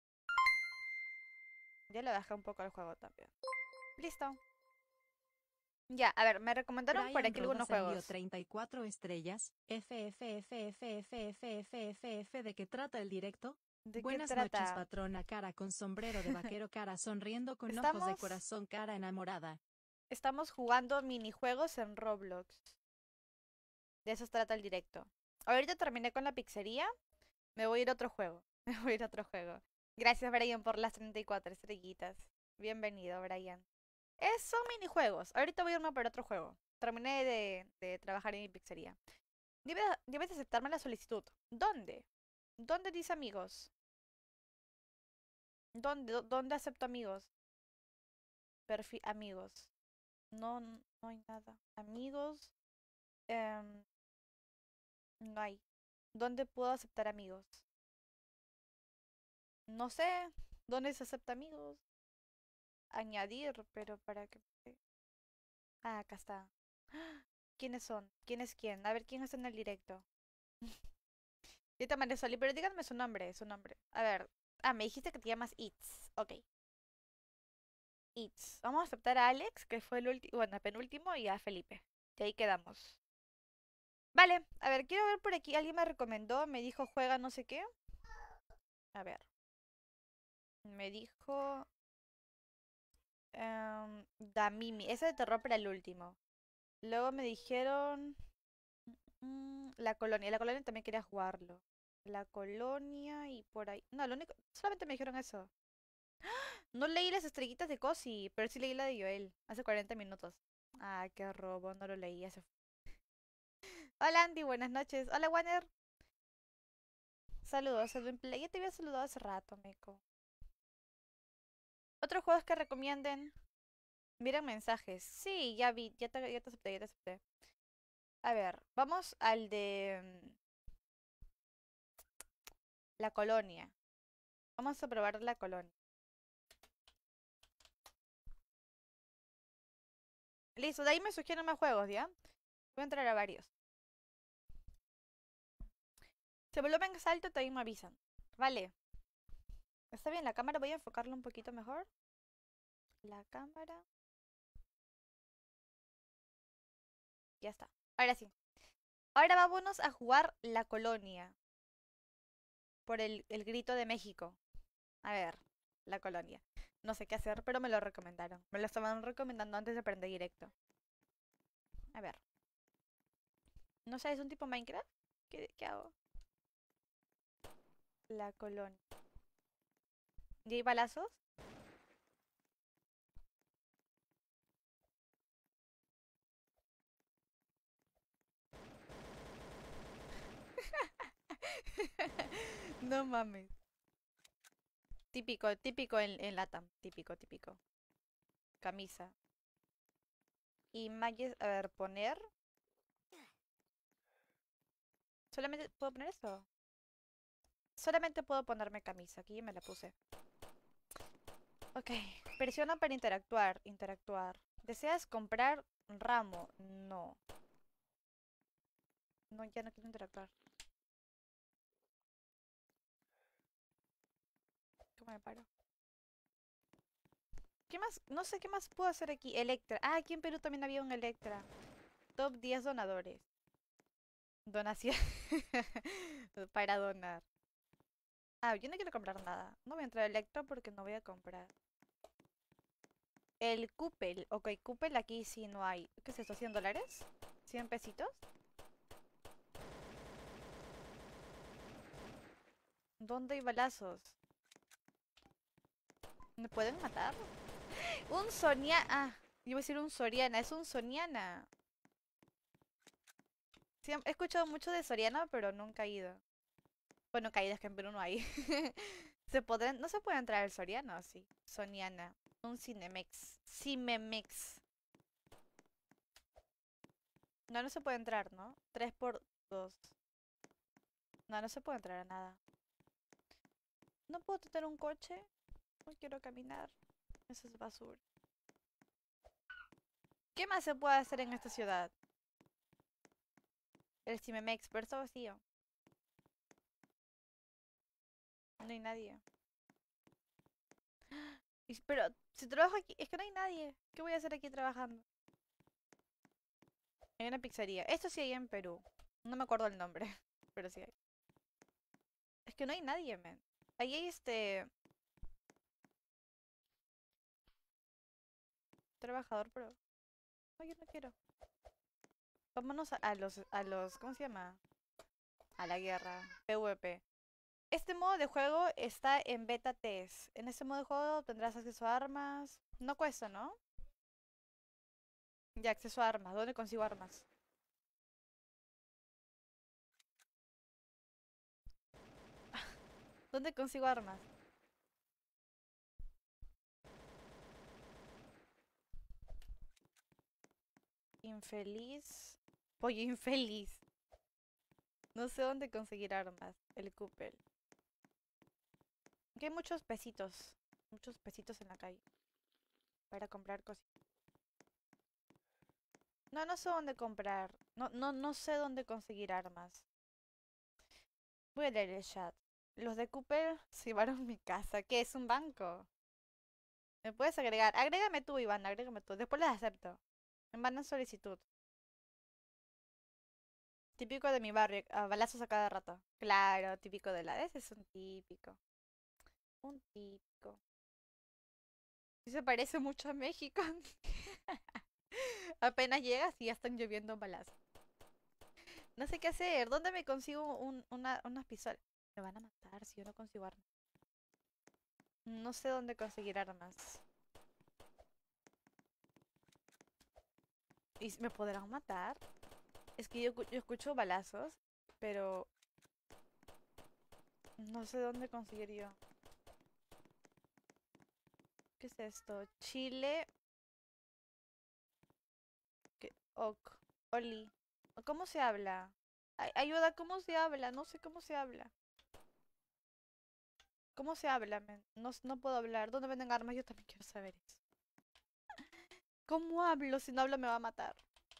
Ya le bajé un poco al juego también. Listo. Ya, a ver, me recomendaron Brian por aquí algunos Rodas envió juegos. treinta y cuatro estrellas. F, F, F, F, F, F, F, F, F. ¿De qué trata el directo? ¿De Buenas qué noches, trata? patrona. Cara con sombrero de vaquero, cara sonriendo con Estamos... ojos de corazón, cara enamorada. Estamos jugando minijuegos en Roblox. De eso trata el directo. Ahorita terminé con la pizzería. Me voy a ir a otro juego. Me voy a ir a otro juego. Gracias, Brian, por las treinta y cuatro estrellitas. Bienvenido, Brian. Es, son minijuegos. Ahorita voy a irme para otro juego. Terminé de, de trabajar en mi pizzería. Debes, debes aceptarme la solicitud. ¿Dónde? ¿Dónde dice amigos? ¿Dónde, dónde acepto amigos? Perfil, amigos. No, no hay nada. Amigos. Um, no hay. ¿Dónde puedo aceptar amigos? No sé. ¿Dónde se acepta amigos? Añadir, pero para que... Ah, acá está. ¿Quiénes son? ¿Quién es quién? A ver, ¿quién está en el directo? Yo también le salí, pero díganme su nombre, su nombre. A ver. Ah, me dijiste que te llamas Itz. Ok. Itz. Vamos a aceptar a Alex, que fue el último, bueno, el penúltimo, y a Felipe. Y ahí quedamos. Vale, a ver, quiero ver por aquí. Alguien me recomendó, me dijo juega no sé qué. A ver. Me dijo... Um, Damimi. Ese de terror para el último. Luego me dijeron... Mm, la colonia. La colonia también quería jugarlo. La colonia y por ahí. No, lo único. Solamente me dijeron eso. No leí las estrellitas de Cosi, pero sí leí la de Joel. Hace cuarenta minutos. Ah, qué robo. No lo leí. Ese fue. Hola Andy, buenas noches. Hola Warner. Saludos, Edwin Play. Ya te había saludado hace rato, Meco. ¿Otros juegos que recomienden? Miren mensajes. Sí, ya vi. Ya te, ya te acepté, ya te acepté. A ver, vamos al de... mm, la colonia. Vamos a probar la colonia. Listo, de ahí me sugieren más juegos, ¿ya? Voy a entrar a varios. Si el volumen es alto, también me avisan. Vale. Está bien, la cámara voy a enfocarla un poquito mejor. La cámara. Ya está. Ahora sí. Ahora vámonos a jugar la colonia. Por el, el grito de México. A ver, la colonia. No sé qué hacer, pero me lo recomendaron. Me lo estaban recomendando antes de aprender directo. A ver. No sé, ¿es un tipo Minecraft? ¿Qué, qué hago? La colonia. ¿Y hay balazos? No mames. Típico, típico en, en Latam. Típico, típico. Camisa. Imágenes. A ver, poner. ¿Solamente puedo poner eso? Solamente puedo ponerme camisa. Aquí ya me la puse. Ok. Presiona para interactuar. Interactuar. ¿Deseas comprar ramo? No. No, ya no quiero interactuar. ¿Cómo me paro? ¿Qué más? No sé qué más puedo hacer aquí. Electra. Ah, aquí en Perú también había un Electra. Top diez donadores. Donación. Para donar. Ah, yo no quiero comprar nada. No voy a entrar a Electra porque no voy a comprar. El Coupel. Ok, Coupel aquí sí no hay. ¿Qué es esto? ¿cien dólares? ¿cien pesitos? ¿Dónde hay balazos? ¿Me pueden matar? Un Sonia... Ah, iba a decir un Soriana. Es un Soriana. Sí, he escuchado mucho de Soriana, pero nunca he ido. Bueno, caídas que en Perú no hay. ¿Se podrán... ¿No se puede entrar al Soriano? Sí. Soniana. Un Cinemex. Cimemex. No, no se puede entrar, ¿no? Tres por dos. No, no se puede entrar a nada. ¿No puedo tener un coche? No quiero caminar. Eso es basura. ¿Qué más se puede hacer en esta ciudad? El Cimemex, pero está vacío. No hay nadie. Y- Pero si trabajo aquí, es que no hay nadie. ¿Qué voy a hacer aquí trabajando? Hay una pizzería. Esto sí hay en Perú. No me acuerdo el nombre, pero sí hay. Es que no hay nadie, men. Ahí hay este trabajador, pero no, yo no quiero. Vámonos a, a los, a los, ¿cómo se llama? A la guerra. PvP. Este modo de juego está en beta test. En este modo de juego tendrás acceso a armas. No cuesta, ¿no? Ya, acceso a armas. ¿Dónde consigo armas? ¿Dónde consigo armas? Infeliz. Pollo infeliz. No sé dónde conseguir armas. El Coupel. Aquí hay muchos pesitos. Muchos pesitos en la calle. Para comprar cositas. No, no sé dónde comprar. No, no, no sé dónde conseguir armas. Voy a leer el chat. Los de Cooper se llevaron mi casa. ¿Qué es un banco? ¿Me puedes agregar? Agrégame tú, Iván, agrégame tú. Después les acepto. Me mandan solicitud. Típico de mi barrio, a balazos a cada rato. Claro, típico de la... Ese es un típico. Un típico. Sí se parece mucho a México. Apenas llegas y ya están lloviendo balazos. No sé qué hacer. ¿Dónde me consigo un, una, unas pistolas? Me van a matar si yo no consigo armas. No sé dónde conseguir armas. ¿Y me podrán matar? Es que yo, yo escucho balazos, pero no sé dónde conseguir yo. ¿Qué es esto? Chile. ¿Qué? Ok. Oli. ¿Cómo se habla? Ay, ayuda, ¿cómo se habla? No sé cómo se habla. ¿Cómo se habla, men? No, s- no puedo hablar. ¿Dónde venden armas? Yo también quiero saber eso. ¿Cómo hablo? Si no hablo me va a matar.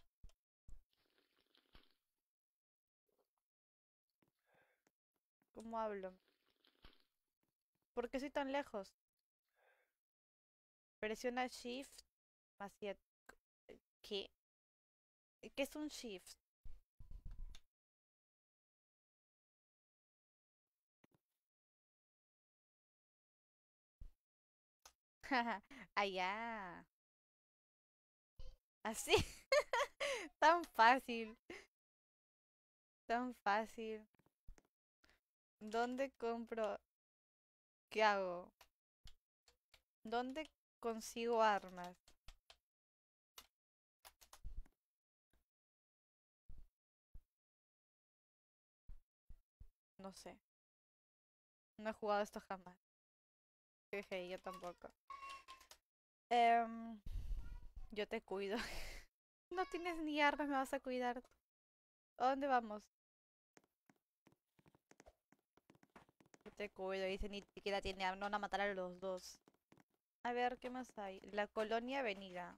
¿Cómo hablo? ¿Por qué soy tan lejos? Presiona Shift más siete. ¿Qué? ¿Qué es un Shift? Allá. Así. Tan fácil. Tan fácil. ¿Dónde compro? ¿Qué hago? ¿Dónde consigo armas? No sé. No he jugado esto jamás. Jeje, yo tampoco. Em, yo te cuido. No tienes ni armas, me vas a cuidar. ¿A dónde vamos? Yo te cuido, dice, ni siquiera tiene armas, no van a matar a los dos. A ver, ¿qué más hay? La Colonia Avenida.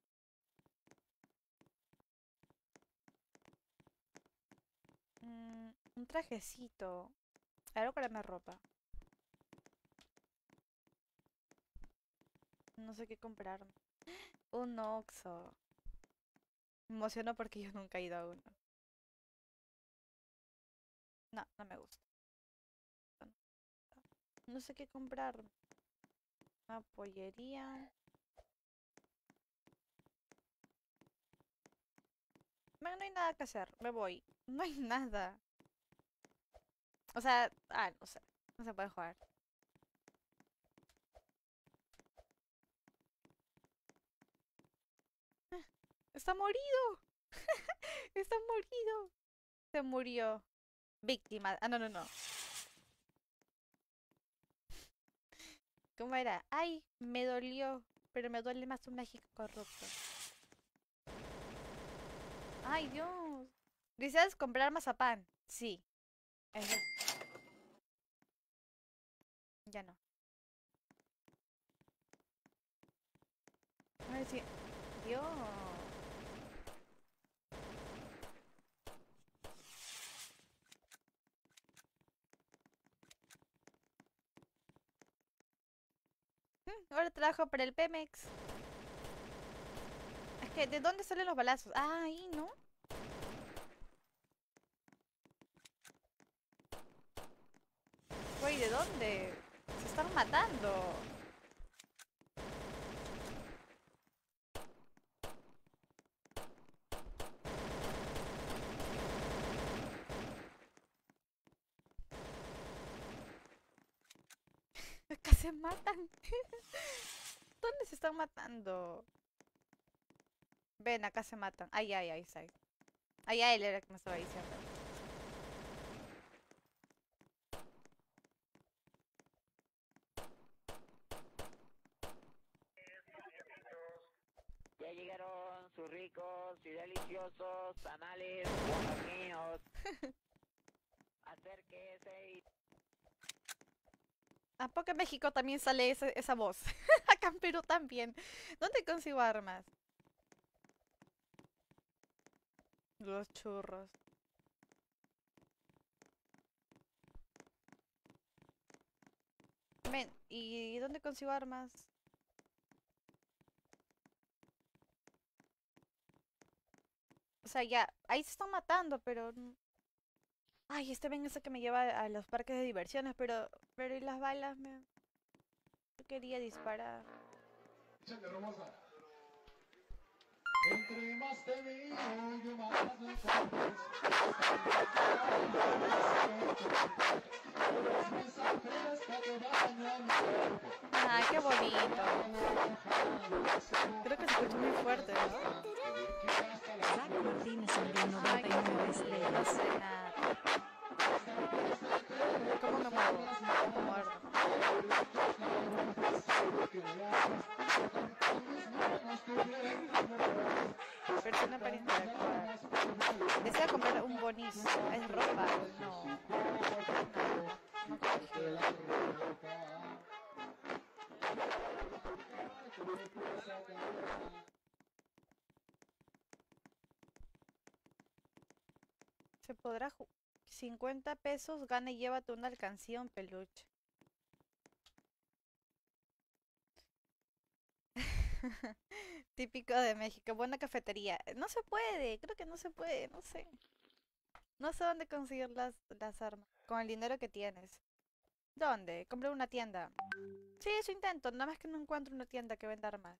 Mm, un trajecito. Algo para mi ropa. No sé qué comprar. Un Oxxo. Me emociono porque yo nunca he ido a uno. No, no me gusta. No sé qué comprar. Una pollería. Me- No hay nada que hacer. Me voy. No hay nada. O sea, ah, no sé. No se puede jugar. Está morido. Está morido. Se murió. Víctima. Ah, no, no, no. ¿Cómo era? Ay, me dolió. Pero me duele más un México corrupto. Ay, Dios. ¿Deseas comprar mazapán? Sí. Eso. Ya no. Ay, sí. Dios. Mm, ahora trabajo para el Pemex. Es que, ¿de dónde salen los balazos? Ah, ahí, ¿no? Güey, ¿de dónde? Se están matando. Acá se matan. ¿Dónde se están matando? Ven, acá se matan. Ay, ay, ay, ay. Ay, ay, él era el que me estaba diciendo. Ya llegaron sus ricos y deliciosos tamales oaxaqueños. Acérquese y... ¿A poco en México también sale ese- esa voz? Acá en Perú también. ¿Dónde consigo armas? Los churros. Ven, ¿y dónde consigo armas? O sea, ya, ahí se están matando, pero... n- Ay, este ven ese que me lleva a los parques de diversiones, pero... Pero ¿y las balas? Me... Yo quería disparar. Entre más te veo, yo más me encuentro. Mensajeras que te bañan mi cuerpo. Ah, qué bonito. Creo que se escucha muy fuerte, ¿no? Zack Martínez envió Ay, noventa y qué nueve bonito. No estrellas. sé nada. ¿Cómo me muevo? ¿Cómo muerdo? Versión para interactuar. Desea comprar un bonis. ¿Es ropa? No. No, no confío. Se podrá ju- cincuenta pesos, gana y llévate una alcancía, un peluche. Típico de México, buena cafetería. No se puede, creo que no se puede, no sé. No sé dónde conseguir las, las armas. Con el dinero que tienes. ¿Dónde? Compré una tienda. Sí, eso intento, nada más que no encuentro una tienda que venda armas.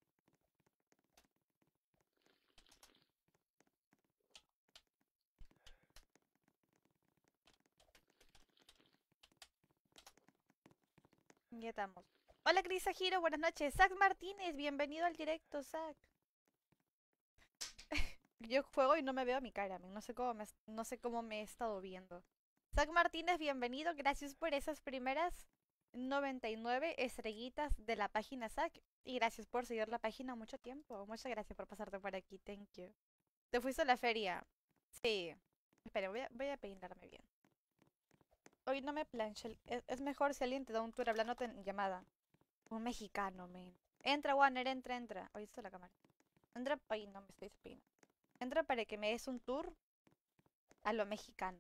Ya estamos. Hola Crisa Giro, buenas noches. Zack Martínez, bienvenido al directo, Zack. Yo juego y no me veo mi cara, men, no sé cómo me, no sé cómo me he estado viendo. Zack Martínez, bienvenido. Gracias por esas primeras noventa y nueve estrellitas de la página Zack. Y gracias por seguir la página mucho tiempo. Muchas gracias por pasarte por aquí, thank you. ¿Te fuiste a la feria? Sí. Espera, voy a, voy a peinarme bien. Hoy no me planché. el- Es, es mejor si alguien te da un tour hablándote en llamada. Un mexicano, men. Entra, Warner, entra, entra. Oye, está la cámara. Entra, ay, no me estoy despeinando. Entra para que me des un tour a lo mexicano.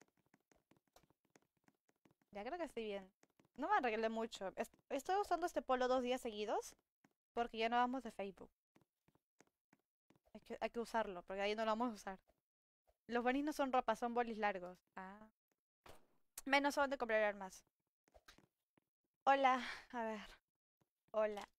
Ya creo que estoy bien. No me arreglé mucho. Es- Estoy usando este polo dos días seguidos porque ya no vamos de Facebook. Hay que, hay que usarlo porque ahí no lo vamos a usar. Los bonis no son ropa, son bolis largos. Ah. Menos son de comprar armas. Hola, a ver. Hola.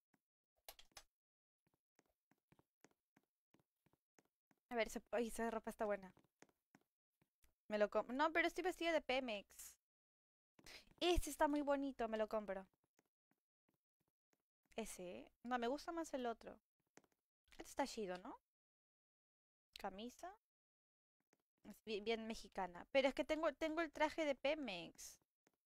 A ver, ese, ay, esa ropa está buena. Me lo compro. No, pero estoy vestida de Pemex. Este está muy bonito, me lo compro. Ese. No, me gusta más el otro. Este está chido, ¿no? Camisa. Es bi- bien, mexicana. Pero es que tengo, tengo el traje de Pemex.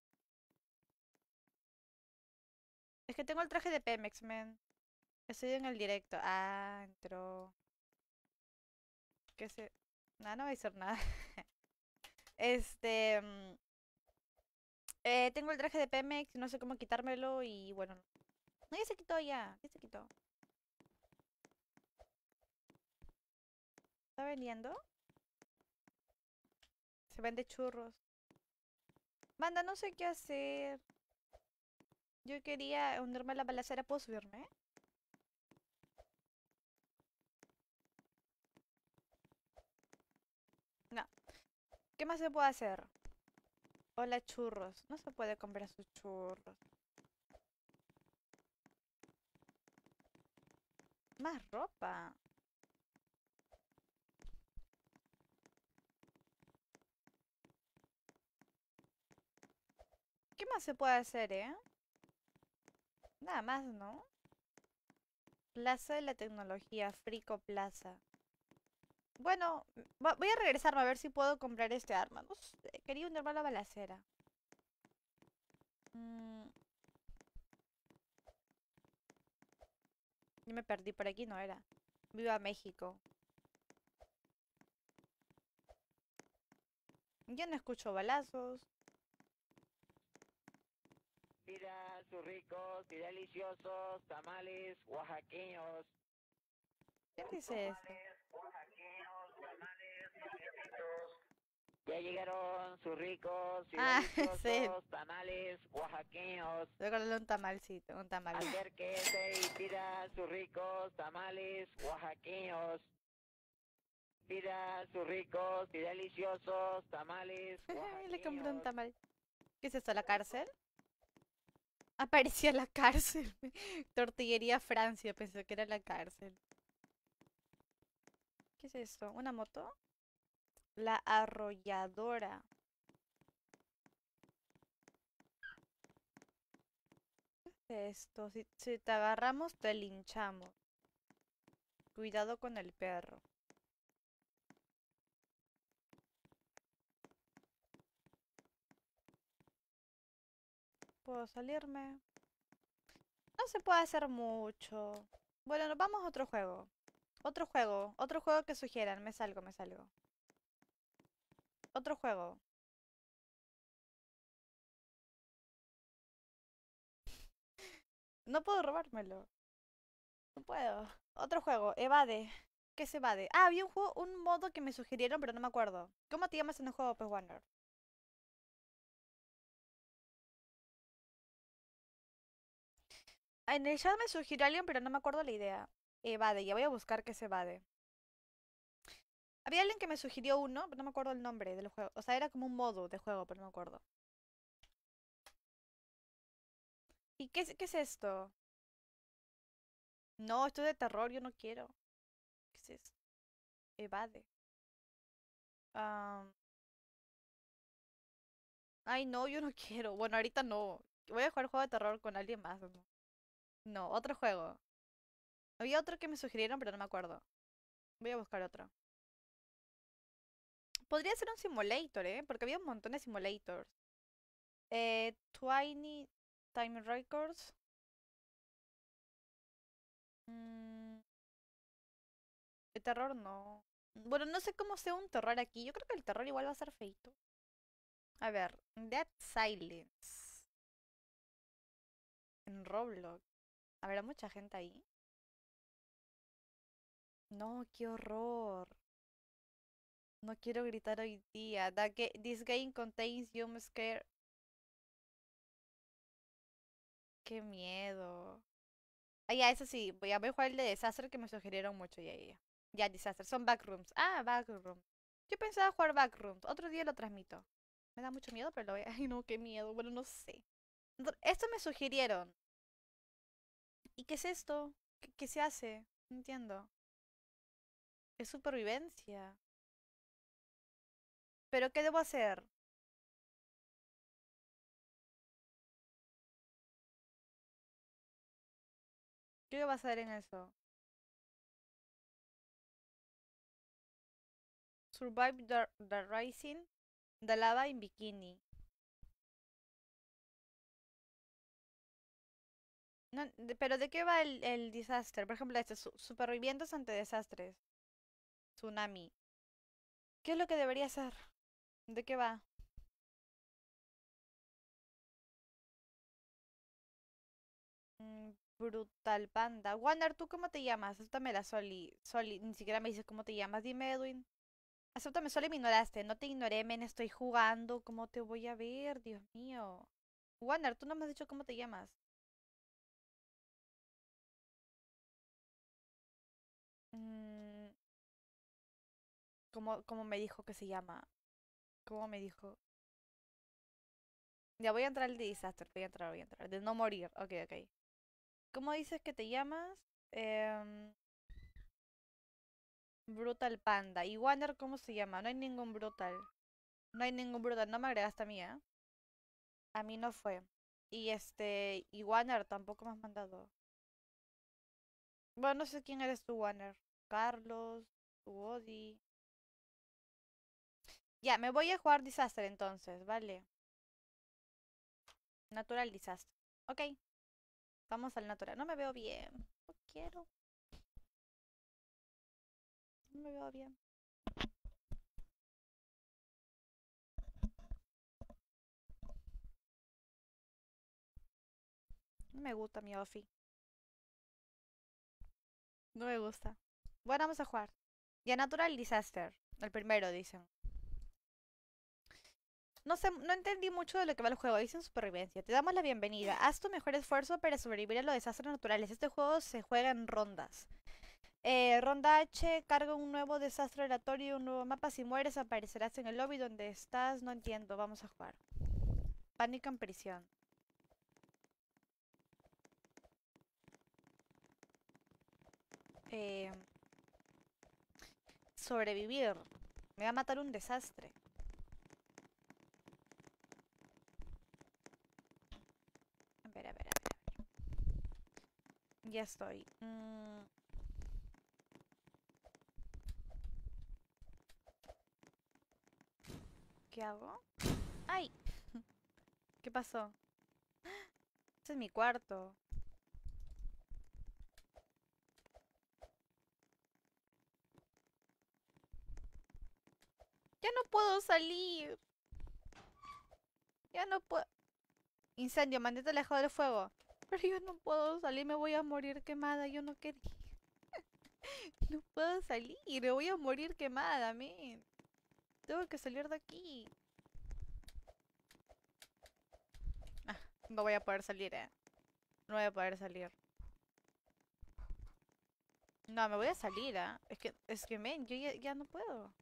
Es que tengo el traje de Pemex, man. Estoy en el directo. Ah, entró. ¿Qué sé? No, no voy a decir nada. Este. mm, eh, tengo el traje de Pemex, no sé cómo quitármelo y bueno. No, ya se quitó ya. Ya se quitó. ¿Está vendiendo? Se vende churros. Manda, no sé qué hacer. Yo quería hundirme a la balacera. ¿Puedo subirme? No. ¿Qué más se puede hacer? Hola, churros. No se puede comprar sus churros. Más ropa. ¿Qué más se puede hacer, eh? Nada más, ¿no? Plaza de la Tecnología, Frico Plaza. Bueno, va- voy a regresarme a ver si puedo comprar este arma. No sé, quería unirme a la balacera. Mm, yo me perdí, por aquí no era. Viva México. Yo no escucho balazos. Pida sus ricos y deliciosos tamales oaxaqueños. ¿Quién dice eso? Ya llegaron sus ricos y Ah, sí. deliciosos tamales oaxaqueños. Voy a comerle un tamalcito, un tamal. Acérquese y pida sus ricos tamales oaxaqueños. Pida sus ricos y deliciosos tamales Le compré un oaxaqueños. tamal. ¿Qué es esto, la cárcel? Aparecía la cárcel. Tortillería Francia, pensé que era la cárcel. ¿Qué es esto? ¿Una moto? La arrolladora. ¿Qué es esto? Si, si te agarramos, te linchamos. Cuidado con el perro. ¿Puedo salirme? No se puede hacer mucho. Bueno, nos vamos a otro juego. Otro juego. Otro juego que sugieran. Me salgo, me salgo. Otro juego. No puedo robármelo. No puedo. Otro juego. Evade. ¿Qué se evade? Ah, había un juego, un modo que me sugirieron, pero no me acuerdo. ¿Cómo te llamas en el juego, pues, Wander? En el chat me sugirió alguien, pero no me acuerdo la idea. Evade. Ya voy a buscar qué se evade. Había alguien que me sugirió uno, pero no me acuerdo el nombre del juego. O sea, era como un modo de juego, pero no me acuerdo. ¿Y qué es, qué es esto? No, esto es de terror, yo no quiero. ¿Qué es esto? Evade. Am, Ay, no, yo no quiero. Bueno, ahorita no. Voy a jugar juego de terror con alguien más. No, no, otro juego. Había otro que me sugirieron, pero no me acuerdo. Voy a buscar otro. Podría ser un simulator, ¿eh? Porque había un montón de simulators. Eh, Tiny Time Records. Mm, de terror no. Bueno, no sé cómo sea un terror aquí. Yo creo que el terror igual va a ser feito. A ver, Dead Silence. En Roblox. ¿Habrá mucha gente ahí? No, qué horror. No quiero gritar hoy día. That ga- this game contains jump scare. Qué miedo. Ah, ya, eso sí. Voy a voy a jugar el de Disaster que me sugirieron mucho. Ya, ya, ya. Ya, Disaster. Son backrooms. Ah, backrooms. Yo pensaba jugar backrooms. Otro día lo transmito. Me da mucho miedo, pero lo voy a... Ay, no, qué miedo. Bueno, no sé. Ento- Esto me sugirieron. ¿Y qué es esto? ¿Qué, qué se hace? No entiendo. Es supervivencia. ¿Pero qué debo hacer? ¿Qué debo hacer en eso? Survive the, the rising. The lava in bikini. No, de- pero ¿de qué va el, el desastre? Por ejemplo, este, su- supervivientes ante desastres. Tsunami. ¿Qué es lo que debería hacer? ¿De qué va? Mm, Brutal Panda. Wander, ¿tú cómo te llamas? Acéptame la Soli. Soli, ni siquiera me dices cómo te llamas. Dime, Edwin. Acéptame, Soli, me ignoraste. No te ignoré, men, estoy jugando. ¿Cómo te voy a ver? Dios mío. Wander, tú no me has dicho cómo te llamas. Mm, ¿cómo, cómo me dijo que se llama? ¿Cómo me dijo? Ya voy a entrar al de Disaster. Voy a entrar, voy a entrar. De no morir. Ok, ok. ¿Cómo dices que te llamas? Em, Brutal Panda. ¿Y Wander cómo se llama? No hay ningún Brutal. No hay ningún Brutal. No me agregaste a mí, ¿eh? A mí no fue. Y este. Y Wander tampoco me has mandado. Bueno, no sé quién eres tú, Wander. Carlos. Tu Odi. Ya, me voy a jugar Disaster entonces, ¿vale? Natural Disaster. Ok. Vamos al natural. No me veo bien. No quiero. No me veo bien. No me gusta mi outfit. No me gusta. Bueno, vamos a jugar. Ya Natural Disaster. El primero, dicen. No sé, no entendí mucho de lo que va el juego. Dicen supervivencia. Te damos la bienvenida. Haz tu mejor esfuerzo para sobrevivir a los desastres naturales. Este juego se juega en rondas. Eh, ronda H, carga un nuevo desastre aleatorio y un nuevo mapa. Si mueres, aparecerás en el lobby donde estás. No entiendo. Vamos a jugar. Pánico en prisión. Eh, sobrevivir. Me va a matar un desastre. A ver, a ver, a ver. A ver. Ya estoy. Mm, ¿qué hago? ¡Ay! ¿Qué pasó? Este es mi cuarto. Ya no puedo salir. Ya no puedo. Incendio, mantente alejado del fuego. Pero yo no puedo salir, me voy a morir quemada. Yo no quería. No puedo salir, me voy a morir quemada, men. Tengo que salir de aquí. Ah, no voy a poder salir, eh. No voy a poder salir. No, me voy a salir, ah. Es que, es que, men, yo ya, ya no puedo.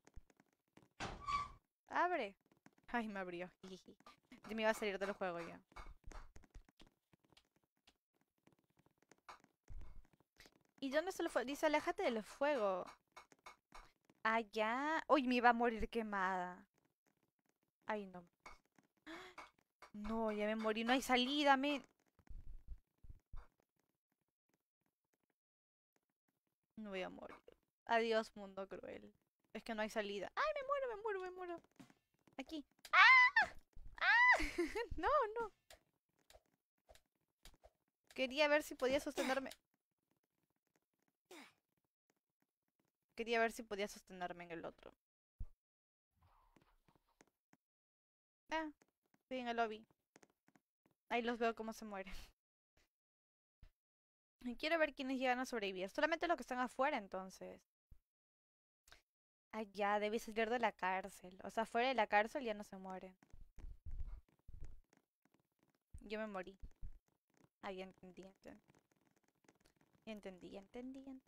Abre. Ay, me abrió. Jiji. Yo me iba a salir del juego ya. ¿Y dónde está el fuego? Dice, aléjate del fuego. Allá. Uy, me iba a morir quemada. Ay, no. No, ya me morí. No hay salida, men. No voy a morir. Adiós, mundo cruel. Es que no hay salida. Ay, me muero, me muero, me muero. Aquí. ¡Ah! ¡Ah! No, no. Quería ver si podía sostenerme. Quería ver si podía sostenerme en el otro. Ah, sí, en el lobby. Ahí los veo cómo se mueren. Y quiero ver quiénes llegan a sobrevivir. Solamente los que están afuera, entonces. Ah, ya, debí salir de la cárcel. O sea, fuera de la cárcel ya no se mueren. Yo me morí. Ah, ya entendí, entendí. Entendí, entendí, entendí.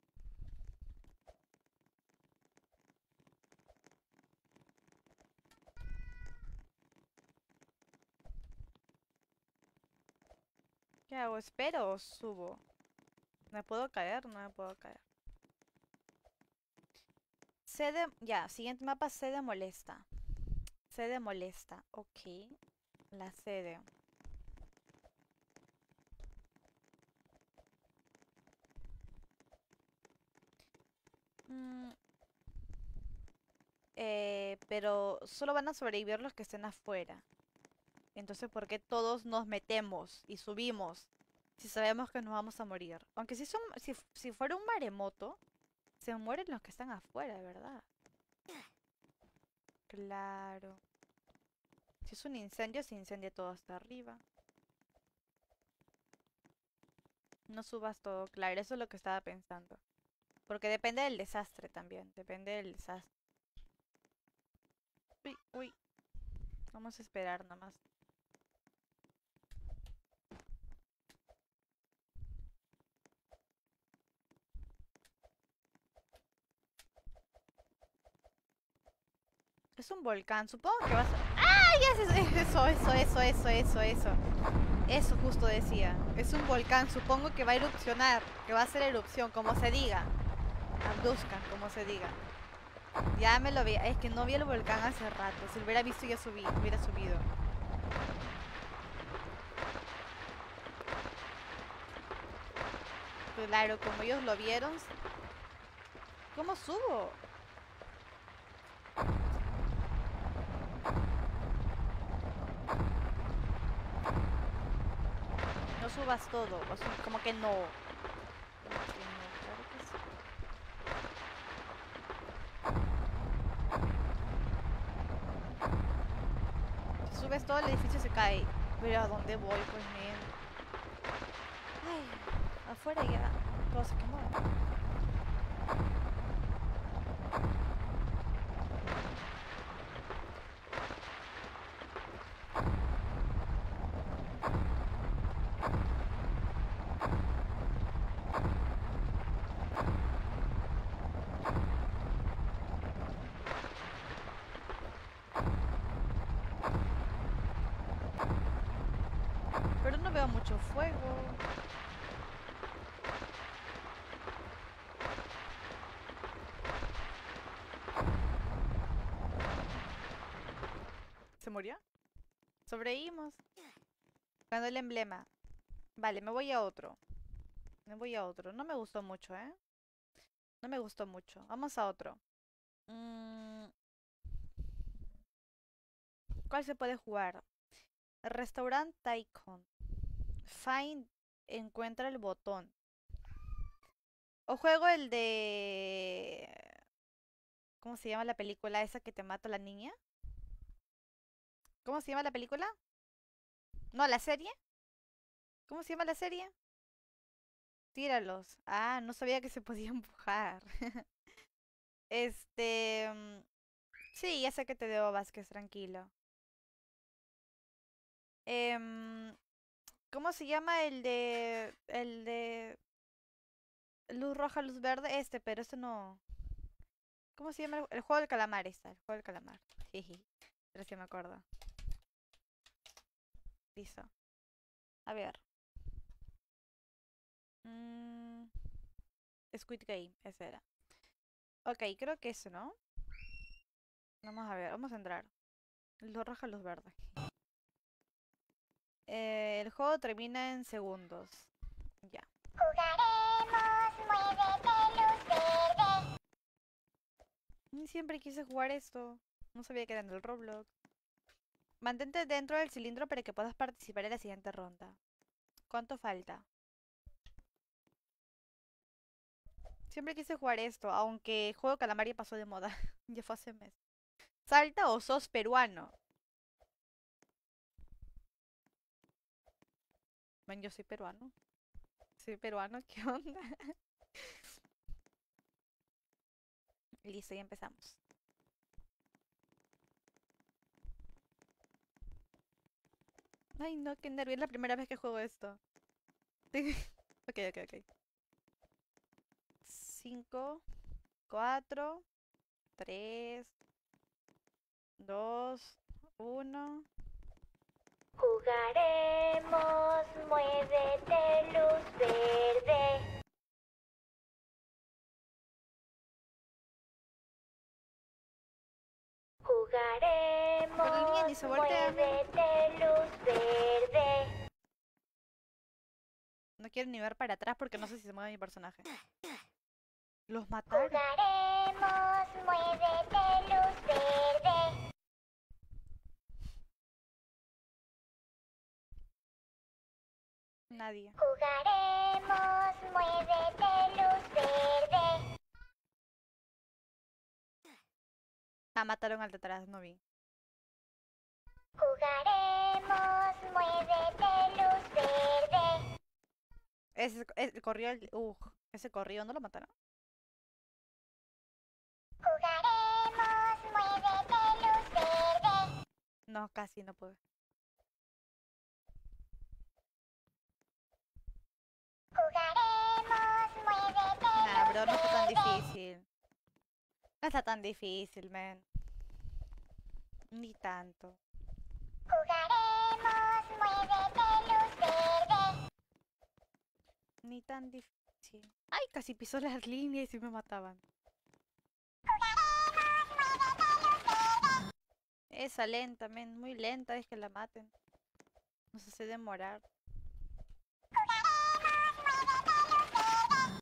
¿Qué hago? ¿Espero o subo? ¿Me puedo caer? No me puedo caer. Sede... Ya, siguiente mapa, sede molesta. Sede molesta. Ok. La sede. Mm, eh, pero solo van a sobrevivir los que estén afuera. Entonces, ¿por qué todos nos metemos y subimos si sabemos que nos vamos a morir? Aunque si, son, si, f- si fuera un maremoto, se mueren los que están afuera, ¿verdad? Claro. Si es un incendio, se incendia todo hasta arriba. No subas todo, claro, eso es lo que estaba pensando. Porque depende del desastre también, depende del desastre. Uy, uy, vamos a esperar nomás. Es un volcán, supongo que va a ser... ¡Ay! Eso, eso, eso, eso, eso, eso. Eso justo decía. Es un volcán, supongo que va a erupcionar, que va a hacer erupción, como se diga. Abduzcan, como se diga. Ya me lo vi, es que no vi el volcán hace rato. Si lo hubiera visto ya subí, hubiera subido. Claro, como ellos lo vieron. ¿Cómo subo? No subas todo, o sea, como que no. Como que no, claro que sí. Si subes todo el edificio se cae. Pero ¿a dónde voy? Pues men. Ay, afuera ya todo se quemó. Pero no veo mucho fuego. ¿Se murió? Sobrevivimos. Ganó el emblema. Vale, me voy a otro. Me voy a otro. No me gustó mucho, ¿eh? No me gustó mucho. Vamos a otro. Mm, ¿cuál se puede jugar? Restaurant Tycoon. Find. Encuentra el botón. O juego el de... ¿Cómo se llama la película esa que te mata la niña? ¿Cómo se llama la película? No, la serie. ¿Cómo se llama la serie? Tíralos. Ah, no sabía que se podía empujar. Este... mm, sí, ya sé que te debo Vázquez, tranquilo. Em, ¿cómo se llama el de... el de... luz roja, luz verde? Este, pero este no... ¿Cómo se llama? El, el juego del calamar está, el juego del calamar. Jeje. Pero sí me acuerdo. Listo. A ver. Mm, Squid Game, ese era. Ok, creo que eso, ¿no? Vamos a ver, vamos a entrar. Luz roja, luz verde. Eh, el juego termina en segundos. Ya. Mm, Siempre quise jugar esto. No sabía que era en el Roblox. Mantente dentro del cilindro para que puedas participar en la siguiente ronda. ¿Cuánto falta? Siempre quise jugar esto, aunque el juego Calamari pasó de moda. Ya fue hace meses. ¿Salta o sos peruano? Man, yo soy peruano. Soy peruano, ¿qué onda? Listo, ya empezamos. Ay, no, qué nervio. Es la primera vez que juego esto. Ok, ok, ok. Cinco, cuatro, tres, dos, uno. Jugaremos, muévete, luz verde. Pero el niño ni Jugaremos, se voltea. muévete, luz verde. No quiero ni ver para atrás porque no sé si se mueve mi personaje. Los mataron. Jugaremos, muévete, luz verde. Nadie. Jugaremos, muévete, luz verde. Ah, mataron al de atrás, no vi. Jugaremos, muévete, luz verde. Ese, ese corrió el... Uh, ese corrió, ¿no lo mataron? Jugaremos, muévete, luz verde. No, casi no pude. Jugaremos, muévete, Nah, luz bro, no está tan verde. difícil. No está tan difícil, man. Ni tanto. Jugaremos, muévete, luz verde. Ni tan difícil. Ay, casi pisó las líneas y me mataban. Jugaremos, muévete, luz verde. Esa lenta, men. Muy lenta es que la maten. Nos hace demorar. Jugaremos, muévete, luz verde.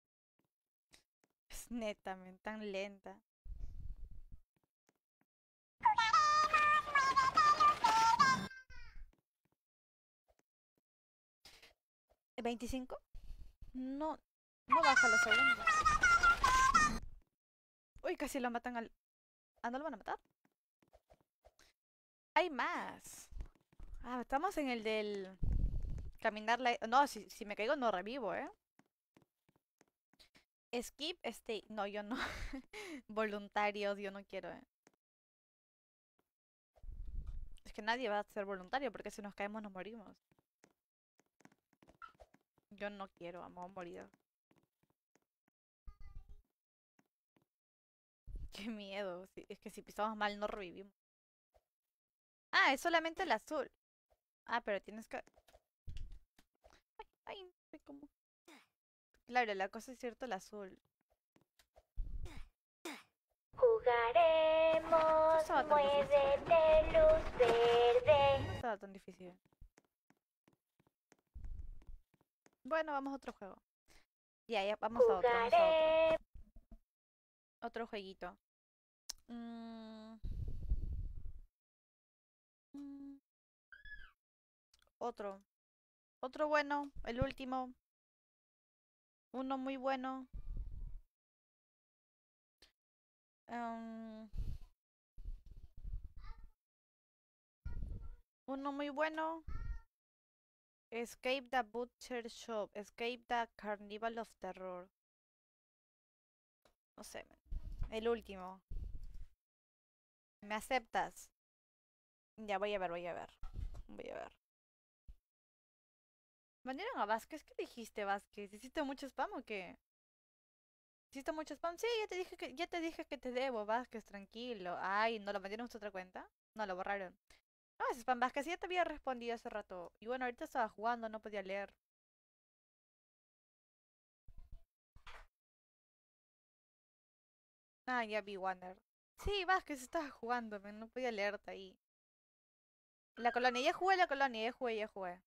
Es neta, men. Tan lenta. Jugaremos, muévete, luz verde. ¿veinticinco? No, no baja los segundos. Uy, casi lo matan al... Ah, ¿no lo van a matar? Hay más. Ah, estamos en el del... Caminar la... No, si, si me caigo no revivo, ¿eh? Skip state. No, yo no. Voluntarios, yo no quiero, ¿eh? Es que nadie va a ser voluntario porque si nos caemos nos morimos. Yo no quiero, vamos a morir. Qué miedo. Si- es que si pisamos mal no revivimos. Ah, es solamente el azul. Ah, pero tienes que... Ay, no sé cómo. Claro, la cosa es cierto el azul. Jugaremos, estaba tan difícil. muévete, luz verde. No estaba tan difícil. Bueno, vamos a otro juego. Ya, ya, vamos a otro, vamos a otro. Jugaremos. Otro jueguito. Mm. Mm. Otro. Otro bueno, el último. Uno muy bueno. Em, uno muy bueno. Escape the Butcher Shop. Escape the Carnival of Terror. No sé. man. El último. ¿Me aceptas? Ya voy a ver, voy a ver. Voy a ver. ¿Mandaron a Vázquez? ¿Qué dijiste, Vázquez? ¿Hiciste mucho spam o qué? ¿Hiciste mucho spam? Sí, ya te dije que, ya te dije que te debo, Vázquez, tranquilo. Ay, ¿no lo mandaron a otra cuenta? No, lo borraron. No, es spam Vázquez, ya te había respondido hace rato. Y bueno, ahorita estaba jugando, no podía leer. Ah, ya vi Wander. Sí, Vázquez estaba jugando, men, no podía leerte ahí. La colonia, ya jugué la colonia, ya jugué, ya jugué.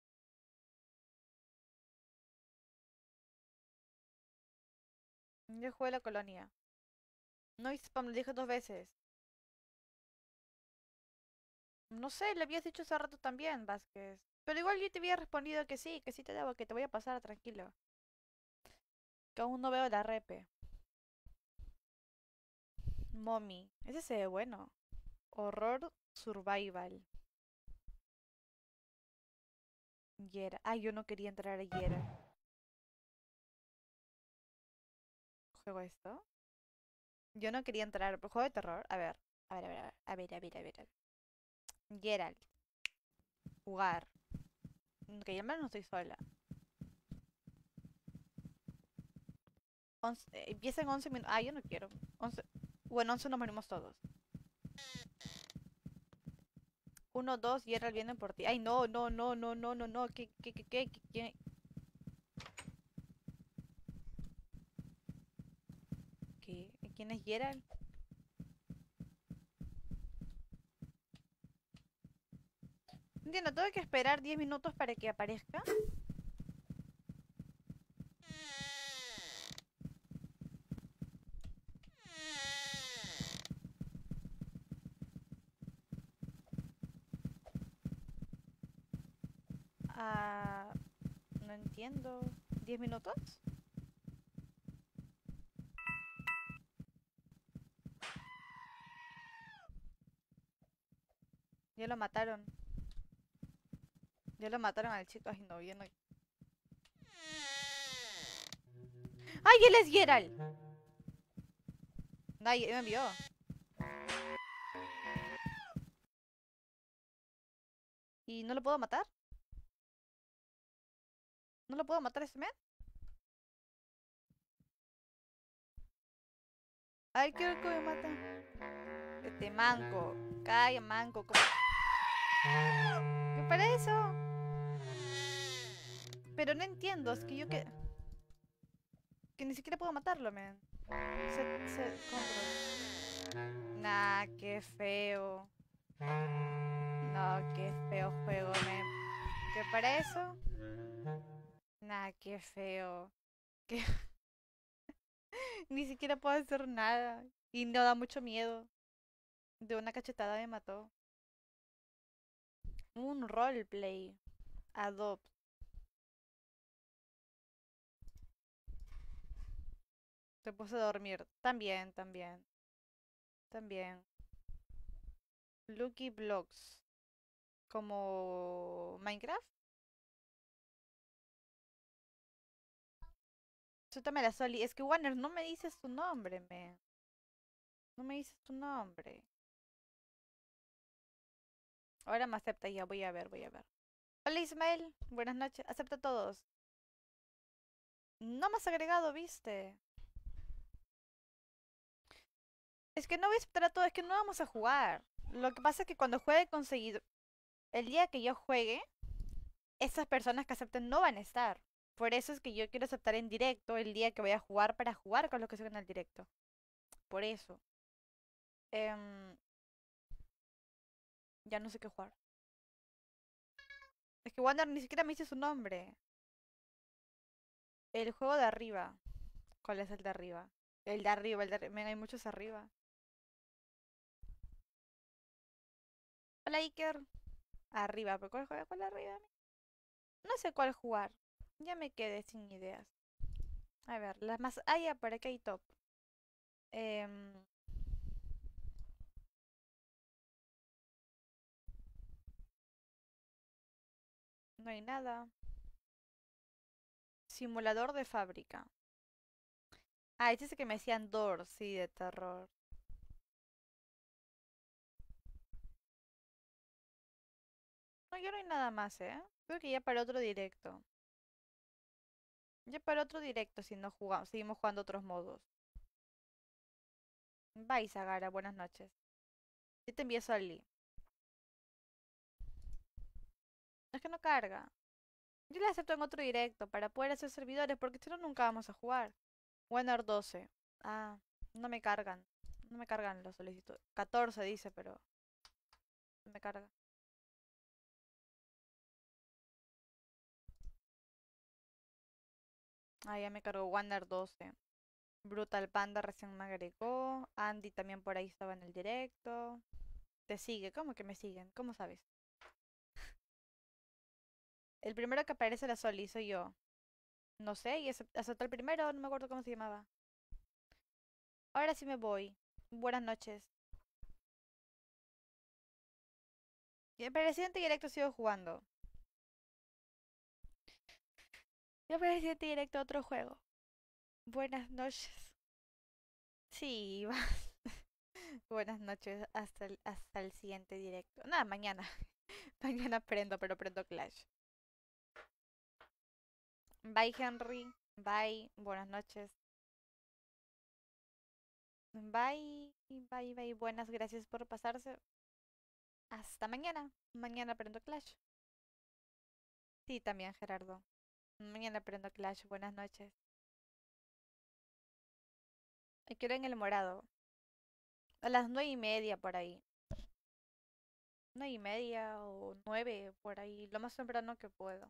Ya jugué la colonia. No hice spam, lo dije dos veces. No sé, le habías dicho hace rato también, Vázquez. Pero igual yo te había respondido que sí, que sí te debo, que te voy a pasar, tranquilo. Que aún no veo la repe. Mommy. Ese se ve bueno. Horror Survival. Yera. Ay, yo no quería entrar a Yera. ¿Juego esto? Yo no quería entrar. ¿Juego de terror? A ver. A ver, a ver, a ver. A ver, a ver, a ver. A ver. Geralt. Jugar. Que yo al menos no estoy sola. Once, eh, empieza en once minutos. Ah, yo no quiero. once. Bueno, once nos morimos todos. Uno, dos, Geralt viene por ti. Ay, no, no, no, no, no, no, no. ¿Qué, qué, qué, qué, qué, qué? ¿Qué? ¿Quién es Geralt? Entiendo, tengo que esperar diez minutos para que aparezca. Ah, no entiendo. ¿diez minutos? Ya lo mataron. Ya lo mataron al chico. Ay, no, yo no. ¡Ay, él es Geralt! Ay, me vio. ¿Y no lo puedo matar? ¿No lo puedo matar a este men? Ay, quiero que me mate. Este manco. Calla, manco. ¿Cómo? ¿Qué para eso? Pero no entiendo, es que yo que... Que ni siquiera puedo matarlo, men. Se, se, control. Nah, qué feo. No, qué feo juego, men. ¿Qué para eso? Nah, qué feo. ¿Qué? Ni siquiera puedo hacer nada. Y no da mucho miedo. De una cachetada me mató. Un roleplay. Adopt. Te puse a dormir. También, también. También. Lucky Blocks. Como Minecraft. Suéltame la Soli. Es que Warner, no me dices tu nombre, me. No me dices tu nombre. Ahora me acepta ya. Voy a ver, voy a ver. Hola Ismael. Buenas noches. Acepta a todos. No me has agregado, viste. Es que no voy a aceptar a todos. Es que no vamos a jugar. Lo que pasa es que cuando juegue conseguido. El día que yo juegue, esas personas que acepten no van a estar. Por eso es que yo quiero aceptar en directo el día que voy a jugar para jugar con los que suben al directo. Por eso. Em, ya no sé qué jugar. Es que Wander ni siquiera me dice su nombre. El juego de arriba. ¿Cuál es el de arriba? El de arriba, el de arriba. Hay muchos arriba. Hola Iker. Arriba, ¿pero cuál juega? ¿Cuál arriba? No sé cuál jugar. Ya me quedé sin ideas. A ver, las más... Ah, ya, por aquí hay top. Em, no hay nada. Simulador de fábrica. Ah, este es el que me decían Door, sí, de terror. No, ya no hay nada más, ¿eh? Creo que ya para otro directo. Ya para otro directo si no jugamos, seguimos jugando otros modos. Bye, Sagara, buenas noches. Yo te envío Soli. Es que no carga. Yo le acepto en otro directo para poder hacer servidores, porque si no nunca vamos a jugar. Winner doce. Ah. No me cargan. No me cargan los solicitudes. catorce dice, pero no me carga. Ah, ya me cargó Wander doce. Brutal Panda recién me agregó. Andy también por ahí estaba en el directo. Te sigue, ¿cómo que me siguen? ¿Cómo sabes? El primero que aparece la Soli soy yo. No sé, y acep- aceptó el primero, no me acuerdo cómo se llamaba. Ahora sí me voy. Buenas noches. Y para el siguiente directo sigo jugando. Y para el siguiente directo otro juego. Buenas noches. Sí, va. Buenas noches hasta el, hasta el siguiente directo. Nada, mañana. Mañana prendo, pero prendo Clash. Bye, Henry. Bye. Buenas noches. Bye. Bye, bye. Buenas, gracias por pasarse. Hasta mañana. Mañana prendo Clash. Sí, también, Gerardo. Mañana prendo Clash. Buenas noches. Me quiero en el morado. A las nueve y media por ahí. Nueve y media o nueve por ahí. Lo más temprano que puedo.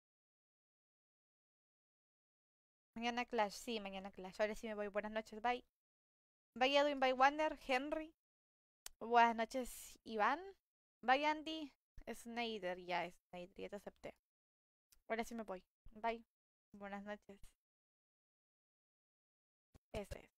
Mañana Clash. Sí, mañana Clash. Ahora sí me voy. Buenas noches. Bye. Bye Edwin. Bye Wander. Henry. Buenas noches Iván. Bye Andy. Snyder. Ya, Snyder. Ya te acepté. Ahora sí me voy. Bye. Buenas noches. Ese es.